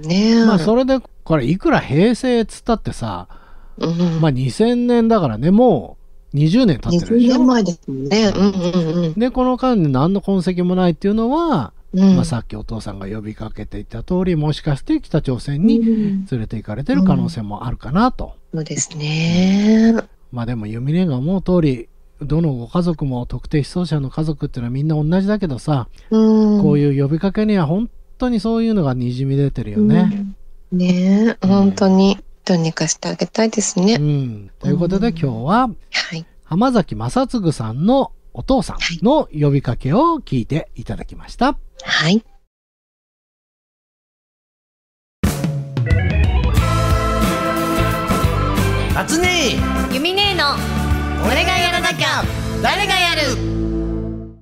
ねまあそれでこれいくら平成っつったってさ、うん、まあにせんねんだからねもうにじゅうねん経ってるでしょ。にじゅうねんまえですもんね。うんうんうん、でこの間に何の痕跡もないっていうのは、うんまあ、さっきお父さんが呼びかけていた通りもしかして北朝鮮に連れて行かれてる可能性もあるかなと。 うんうん、そうですね。 まあでもユミネが思う通りどのご家族も特定失踪者の家族っていうのはみんな同じだけどさ、うん、こういう呼びかけには本当にそういうのがにじみ出てるよね。 うん、ねえ、うん、本当にどうにかしてあげたいですね。 うん、ということで今日は、うんはい、浜崎正嗣さんのお父さんの呼びかけを聞いていただきました。 はい。 夏ねえゆみねえの俺がやらなきゃ誰がやる。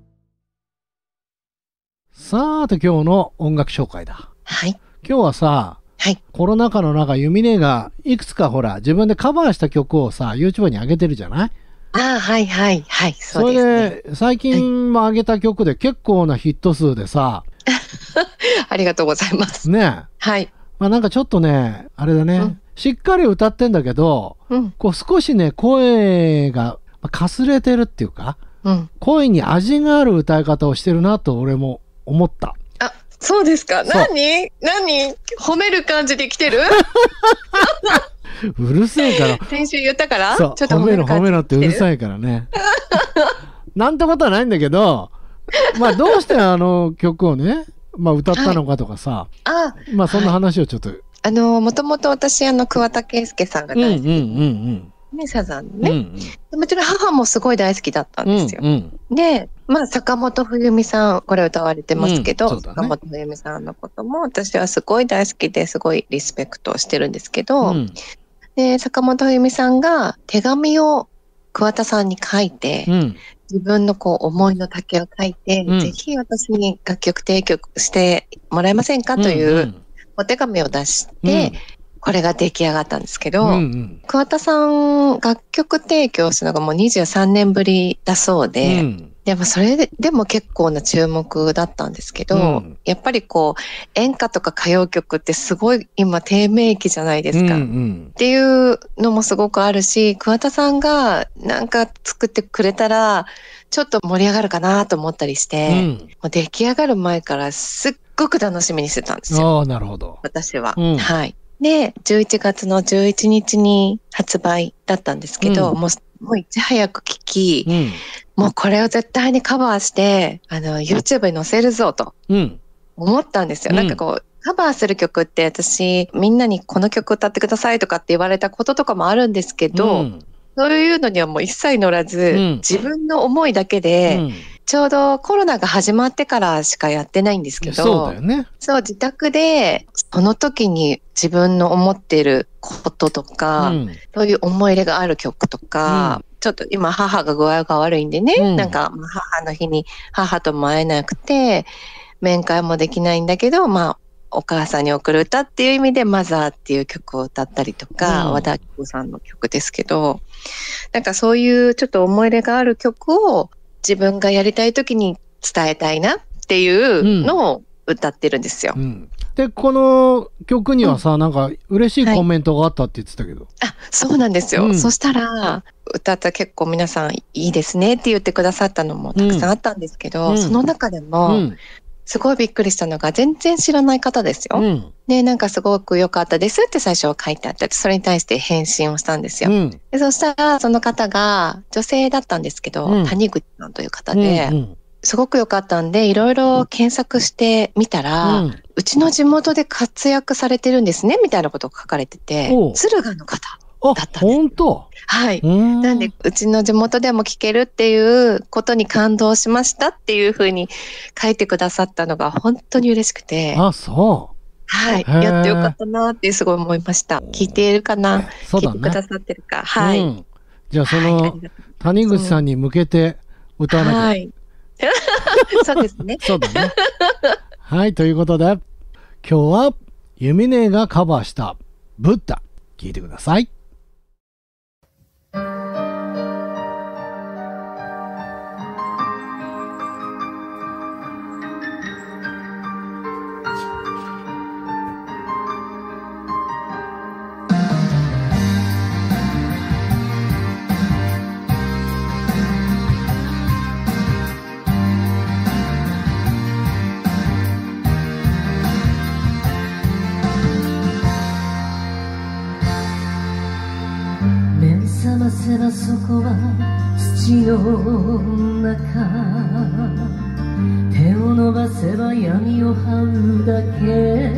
さて今日の音楽紹介だ。 はい。 今日はさ、はい、コロナ禍の中ユミネがいくつかほら自分でカバーした曲をさ YouTube に上げてるじゃない。 ああはいはいはいそうですね。 それで最近も上げた曲で結構なヒット数でさありがとうございますね。 はいまあなんかちょっとねあれだね、うん、しっかり歌ってんだけど、うん、こう少しね声がかすれてるっていうか、うん、声に味がある歌い方をしてるなと俺も思った。 あそうですか。何何褒める感じで来てるうるせえから先週言ったからそうちょっと褒めろ褒めろってうるさいからねなんてことはないんだけどまあどうしてあの曲をね、まあ、歌ったのかとかさ、はい、あまあそんな話をちょっと、はい、 あのもともと私あの桑田佳祐さんが大好き、うんうんうんうんね、サザンね、うんうん、もちろん母もすごい大好きだったんですよ、うんうん、で、まあ、坂本冬美さんこれ歌われてますけど、うんね、坂本冬美さんのことも私はすごい大好きですごいリスペクトしてるんですけど、うん、 で、坂本冬美さんが手紙を桑田さんに書いて、うん、自分のこう思いの丈を書いて、うん、ぜひ私に楽曲提供してもらえませんかというお手紙を出して、うん、これが出来上がったんですけど、うんうん、桑田さん楽曲提供するのがもうにじゅうさんねんぶりだそうで、うんでもそれで、でも結構な注目だったんですけど、うん、やっぱりこう、演歌とか歌謡曲ってすごい今低迷期じゃないですか、うんうん。っていうのもすごくあるし、桑田さんがなんか作ってくれたら、ちょっと盛り上がるかなと思ったりして、うん、もう出来上がる前からすっごく楽しみにしてたんですよ。 ああ、なるほど。 私は、うん。はい。で、じゅういちがつのじゅういちにちに発売だったんですけど、うん、もう、もういち早く聴き、うんもうこれを絶対にカバーして、あの、YouTube に載せるぞと、思ったんですよ。うん、なんかこう、カバーする曲って私、みんなにこの曲歌ってくださいとかって言われたこととかもあるんですけど、うん、そういうのにはもう一切乗らず、うん、自分の思いだけで、うん、ちょうどコロナが始まってからしかやってないんですけど、 そうだよね。 そう、自宅で、その時に自分の思っていることとか、うん、そういう思い入れがある曲とか、うんちょっと今母が具合が悪いんでね、うん、なんか母の日に母とも会えなくて、面会もできないんだけど、まあ、お母さんに送る歌っていう意味でマザーっていう曲を歌ったりとか、うん、和田アキ子さんの曲ですけど、なんかそういうちょっと思い入れがある曲を自分がやりたい時に伝えたいなっていうのを歌ってるんですよ。うんうんで、この曲にはさ、うん、なんか嬉しいコメントがあったって言ってたけど。はい、 あ、そうなんですよ。うん、そしたら、歌った結構皆さんいいですねって言ってくださったのもたくさんあったんですけど、うん、その中でも、うん、すごいびっくりしたのが全然知らない方ですよ。うん、で、なんかすごく良かったですって最初は書いてあって、それに対して返信をしたんですよ。うん、でそしたら、その方が女性だったんですけど、うん、谷口さんという方で、うんうんすごく良かったんで、いろいろ検索してみたら、うん、うちの地元で活躍されてるんですね、みたいなことが書かれてて、敦賀の方だったんです。 本当？ はい。なんで、うちの地元でも聞けるっていうことに感動しましたっていうふうに書いてくださったのが本当に嬉しくて。 あ、そう。 はい。やってよかったなってすごい思いました。聞いているかな、そうだね、聞いてくださってるか。はい。うん、 じゃあ、その、はい、谷口さんに向けて歌わなきゃ。はい。 そうですね。 そうだね。はい、ということで、今日はユミネがカバーしたブッダ、聴いてください。 せばそこは土の中手を伸ばせば闇を這うだけ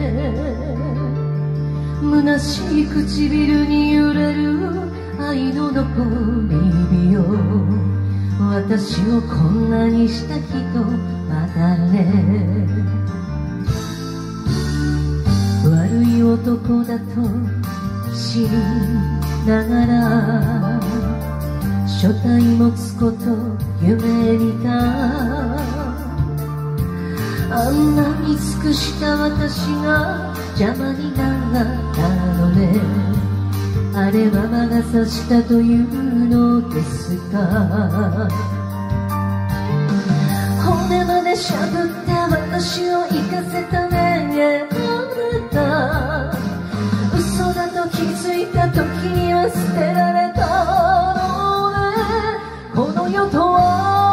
虚しい唇に揺れる愛の残り火を私をこんなにした人は誰悪い男だと知りながら所帯持つこと夢見たあんなに尽くした私が邪魔になったのねあれは魔が差したというのですか骨までしゃぶって私を生かせたねあなた嘘だと気づいた時には捨てられたのねこの世とは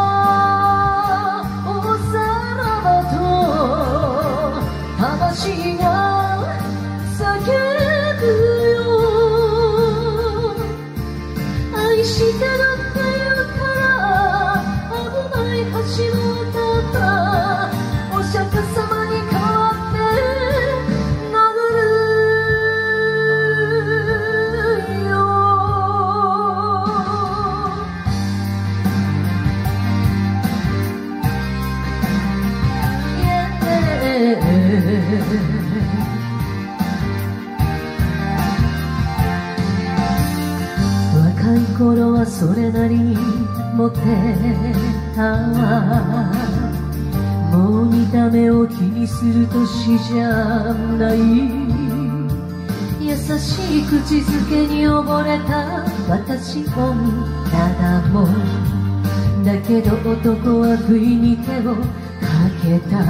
おさらばと魂が叫ぶよ愛してるって言うから危ない橋を渡ったお釈迦様に代わって殴るよい頃はそれなりにモテたわ。もう見た目を気にする年じゃない。優しい口づけに溺れた私を見ただもんだけど男は不意に手をかけた。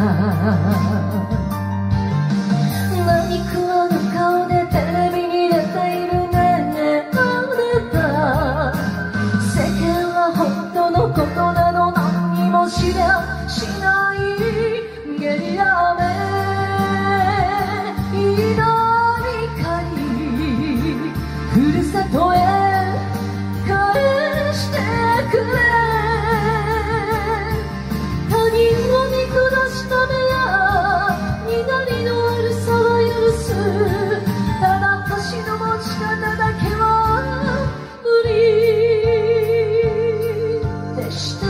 何食わぬ顔でテレビに出ているねあなた。世間は本当のことなど何にも知らしないゲリラ雨祈りかりふるさとへ返してくれ。他人を見下した目や苦りの悪さは許す。ただ橋の持ち方だけは無理でした。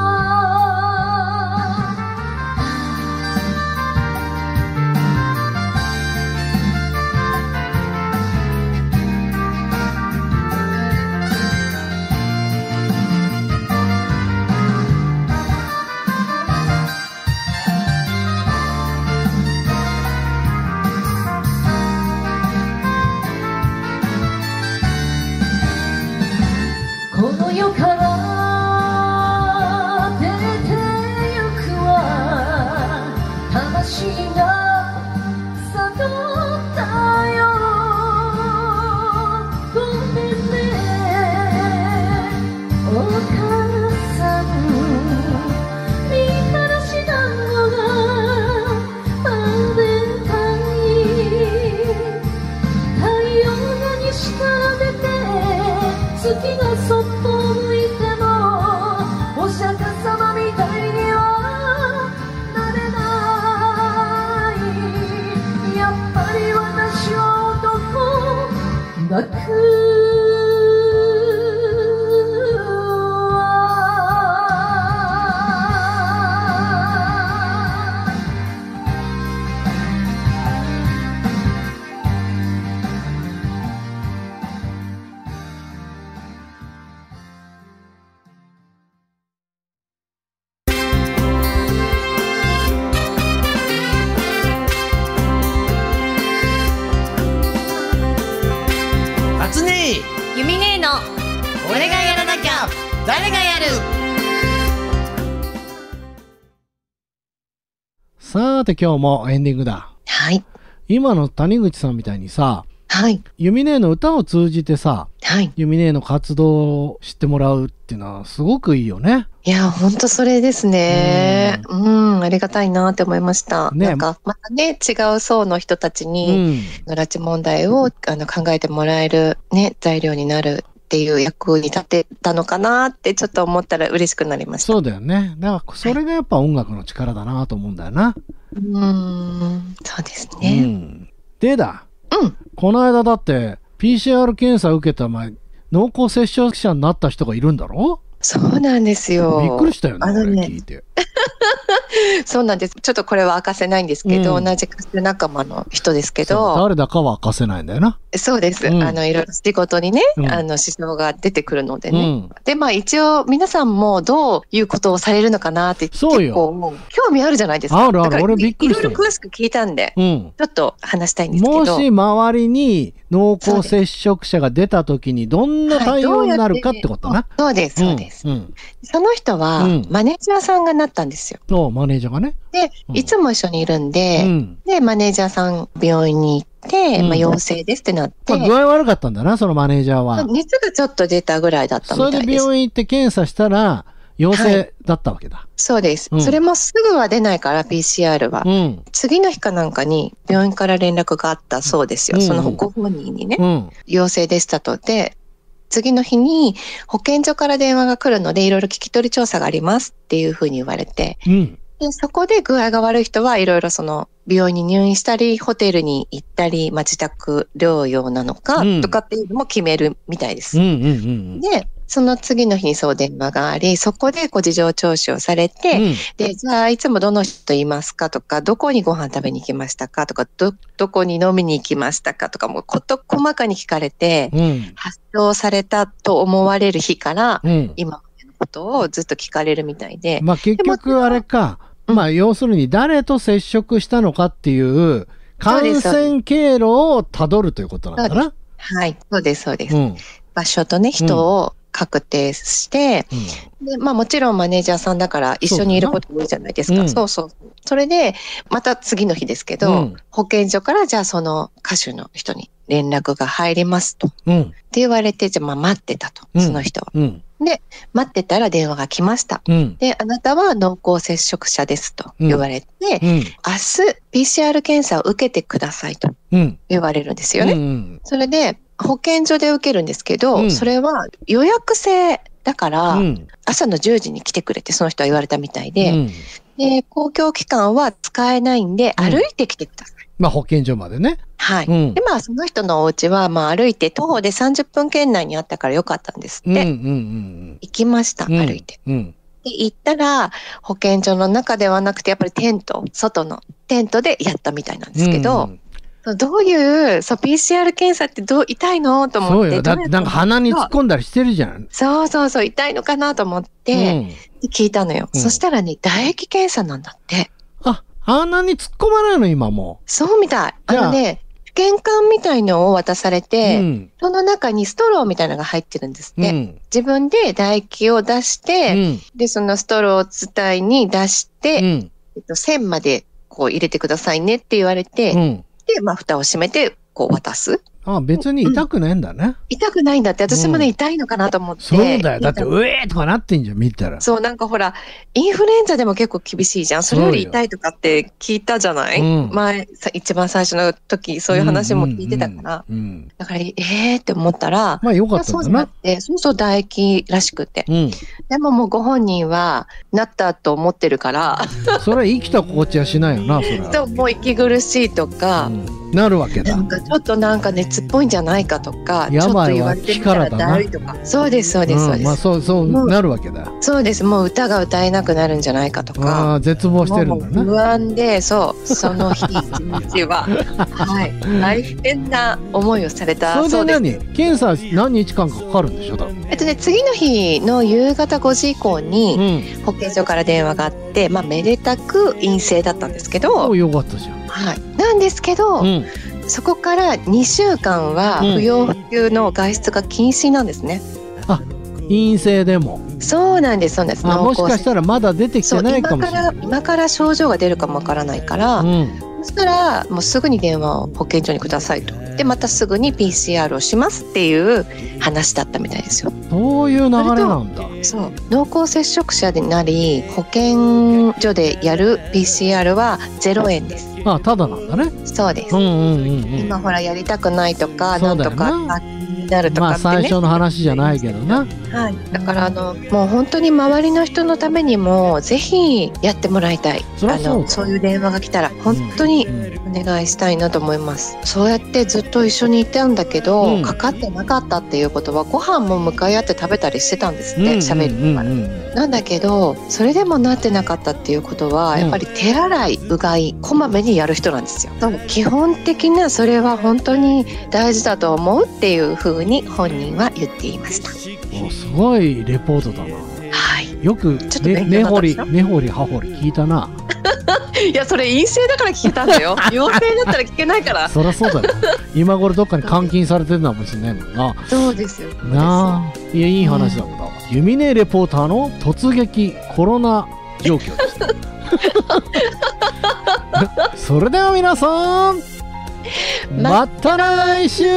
この世から出てゆくわ。魂が悟ったよ。ごめんねお母さん。みたらし団子が食べたい。太陽が西から出て月がそっぽ向いてもお釈迦様みたいにはなれない。やっぱり私は男だくユミネーの俺がやらなきゃ誰がやる。 さて今日もエンディングだ。 はい。 今の谷口さんみたいにさ、 はい。 ユミネーの歌を通じてさ、 はい。 ユミネーの活動を知ってもらうっていうのはすごくいいよね。 いや、ほんとそれですね。うん、うん、ありがたいなって思いました。ね、なんか、またね、違う層の人たちに、うん、拉致問題をあの考えてもらえるね、材料になるっていう役に立てたのかなってちょっと思ったら嬉しくなりました。 そうだよね。だからそれがやっぱ音楽の力だなと思うんだよな。はい、 うーん、そうですね。うん、 でだ。 うん。 この間だって ピーシーアール 検査受けた前、濃厚接触者になった人がいるんだろ？ そうなんですよ。 びっくりしたよね、あのね、聞いて。 そうなんです。ちょっとこれは明かせないんですけど、うん、同じ歌手仲間の人ですけど。 誰だかは明かせないんだよな。 そうです。うん、あの、いろいろ仕事にね、うん、あの、支障が出てくるのでね。うん、で、まあ一応皆さんもどういうことをされるのかなって結構興味あるじゃないですか。 あるある、俺びっくりした。 いろいろ詳しく聞いたんで、うん、ちょっと話したいんですけど。 もし周りに濃厚接触者が出た時にどんな対応になるかってことな。 そうです、そうです。うんうん、その人は、マネージャーさんがなったんですよ。 うん、マネージャーがね。 で、いつも一緒にいるんで、うん、で、マネージャーさん病院に行って、うん、まあ陽性ですってなって。 まあ、具合悪かったんだな、そのマネージャーは。 熱がちょっと出たぐらいだったみたいです。 それで病院行って検査したら、陽性だったわけだ。はい、 そうです、うん。それもすぐは出ないから、ピーシーアール は、うん。次の日かなんかに病院から連絡があったそうですよ。うん、そのご本人にね、うん、陽性でしたと。で、次の日に保健所から電話が来るので、いろいろ聞き取り調査がありますっていうふうに言われて、うん、でそこで具合が悪い人はいろいろその病院に入院したり、ホテルに行ったり、まあ、自宅療養なのかとかっていうのも決めるみたいです。で、 その次の日にそう電話があり、そこでこう事情聴取をされて、うん、で、じゃあいつもどの人いますかとか、どこにご飯食べに行きましたかとか、ど、どこに飲みに行きましたかとか、もうこと細かに聞かれて、うん、発症されたと思われる日から、うん、今までのことをずっと聞かれるみたいで。 まあ結局あれか、まあ要するに誰と接触したのかっていう感染経路をたどるということなんだな。 はい、そうです、そうです。うん、場所とね、人を確定して、うん、で、まあもちろんマネージャーさんだから一緒にいること多いじゃないですか。そう、そうそう。それで、また次の日ですけど、うん、保健所からじゃあその歌手の人に連絡が入りますと。うん、って言われて、じゃあまあ待ってたと、その人は。うんうんで、待ってたら電話が来ました。うん、で、あなたは濃厚接触者ですと言われて、うんうん、明日 ピーシーアール 検査を受けてくださいと言われるんですよね。うんうん、それで、保健所で受けるんですけど、うん、それは予約制だから、うん、朝のじゅうじに来てくれってその人は言われたみたいで、うん、で、公共機関は使えないんで、歩いてきてください。うんまあ保健所までね。 はい。うん、で、まあその人のお家はまあ歩いて徒歩でさんじゅっぷん圏内にあったからよかったんですって。うんうんうん、行きました、歩いて。うんうん、で、行ったら保健所の中ではなくてやっぱりテント、外のテントでやったみたいなんですけど、うんうん、どういう、そう、ピーシーアール 検査ってどう、痛いのと思って。 そうよ。だってなんか鼻に突っ込んだりしてるじゃん。 そうそうそう、痛いのかなと思って、うん、聞いたのよ。うん、そしたらね、唾液検査なんだって。 あ、鼻に突っ込まないの今もう。そうみたい。あのね、試験管みたいのを渡されて、うん、その中にストローみたいなのが入ってるんですって。うん、自分で唾液を出して、うん、で、そのストローを伝いに出して、うん、えっと、線までこう入れてくださいねって言われて、うん、で、まあ、蓋を閉めて、こう渡す。 ああ、別に痛くないんだね、うん。 痛くないんだって。私もね、うん、痛いのかなと思って。 そうだよ。だって、うえーとかなってんじゃん、見たら。 そう、なんかほら、インフルエンザでも結構厳しいじゃん。それより痛いとかって聞いたじゃない、うん、前、一番最初の時、そういう話も聞いてたから。うんうんうん、だから、えーって思ったら、 まあよかったんだな。そうじゃなくて、そうそう唾液らしくて。うん、でももうご本人は、なったと思ってるから。 それは生きた心地はしないよな、それは。 そう、もう息苦しいとか、 うん、なるわけだ。 なんかちょっとなんか熱っぽいんじゃないかとか、ちょっと言われてみたらだるいとか。そうです、そうです、そうです。 まあそう、そうなるわけだ。 そうです、もう歌が歌えなくなるんじゃないかとか。 ああ、絶望してるんだね。 不安で、そう、その日一日は、はい、大変な思いをされたそうです。 それで何？検査何日間かかかるんでしょ？ えっとね、次の日の夕方ごじ以降に、保健所から電話があって、まあ、めでたく陰性だったんですけど。 お、よかったじゃん。 はい。なんですけど、うん、そこからにしゅうかんは不要不急の外出が禁止なんですね。 うん、あ、陰性でも。 そうなんです、そうなんです。 あ、もしかしたらまだ出てきてないかもしれない。 今から、今から症状が出るかもわからないから、うん、そしたらもうすぐに電話を保健所にくださいと。で、またすぐに ピーシーアール をしますっていう話だったみたいですよ。 そういう流れなんだ。 そう。濃厚接触者になり、保健所でやる ピーシーアール はゼロえんです。 あ、ただなんだね。 そうです。うんうんうんうん、今ほらやりたくないとか、なんとかになるとかってね。 まあ最初の話じゃないけどな。 はい。だからあのもう本当に周りの人のためにもぜひやってもらいたい。 そあのそういう電話が来たら本当にお願いしたいなと思います。うんうん、そうやってずっと一緒にいたんだけど、うん、かかってなかったっていうことはご飯も向かい合って食べたりしてたんですって喋、うんうん、るから。なんだけどそれでもなってなかったっていうことは、うん、やっぱり手洗いうがいこまめにやる人なんですよ。基本的なそれは本当に大事だと思うっていう風に本人は言っていました。 お、すごいレポートだな。 はい。 よく根掘り根掘り葉掘り聞いたな。 いや、それ陰性だから聞けたんだよ。陽性だったら聞けないから。 そりゃそうだよ。今頃どっかに監禁されてるのかもしれないもんな。 そうですよ。 なあ、いや、いい話だったわ。ユミネレポーターの突撃コロナ状況でした。それでは皆さん、また来週。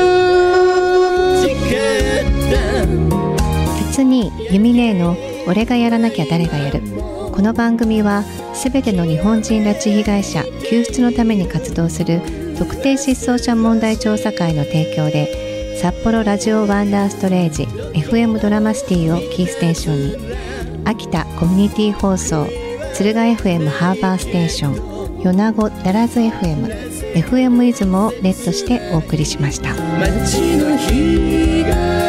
実にユミネの俺がやらなきゃ誰がやる。この番組はすべての日本人拉致被害者救出のために活動する特定失踪者問題調査会の提供で、札幌ラジオワンダーストレージ エフエム ドラマシティをキーステーションに、秋田コミュニティ放送敦賀 エフエム ハーバーステーション、米子ダラズ エフエム、エフエム イズムをレッドしてお送りしました。街の日が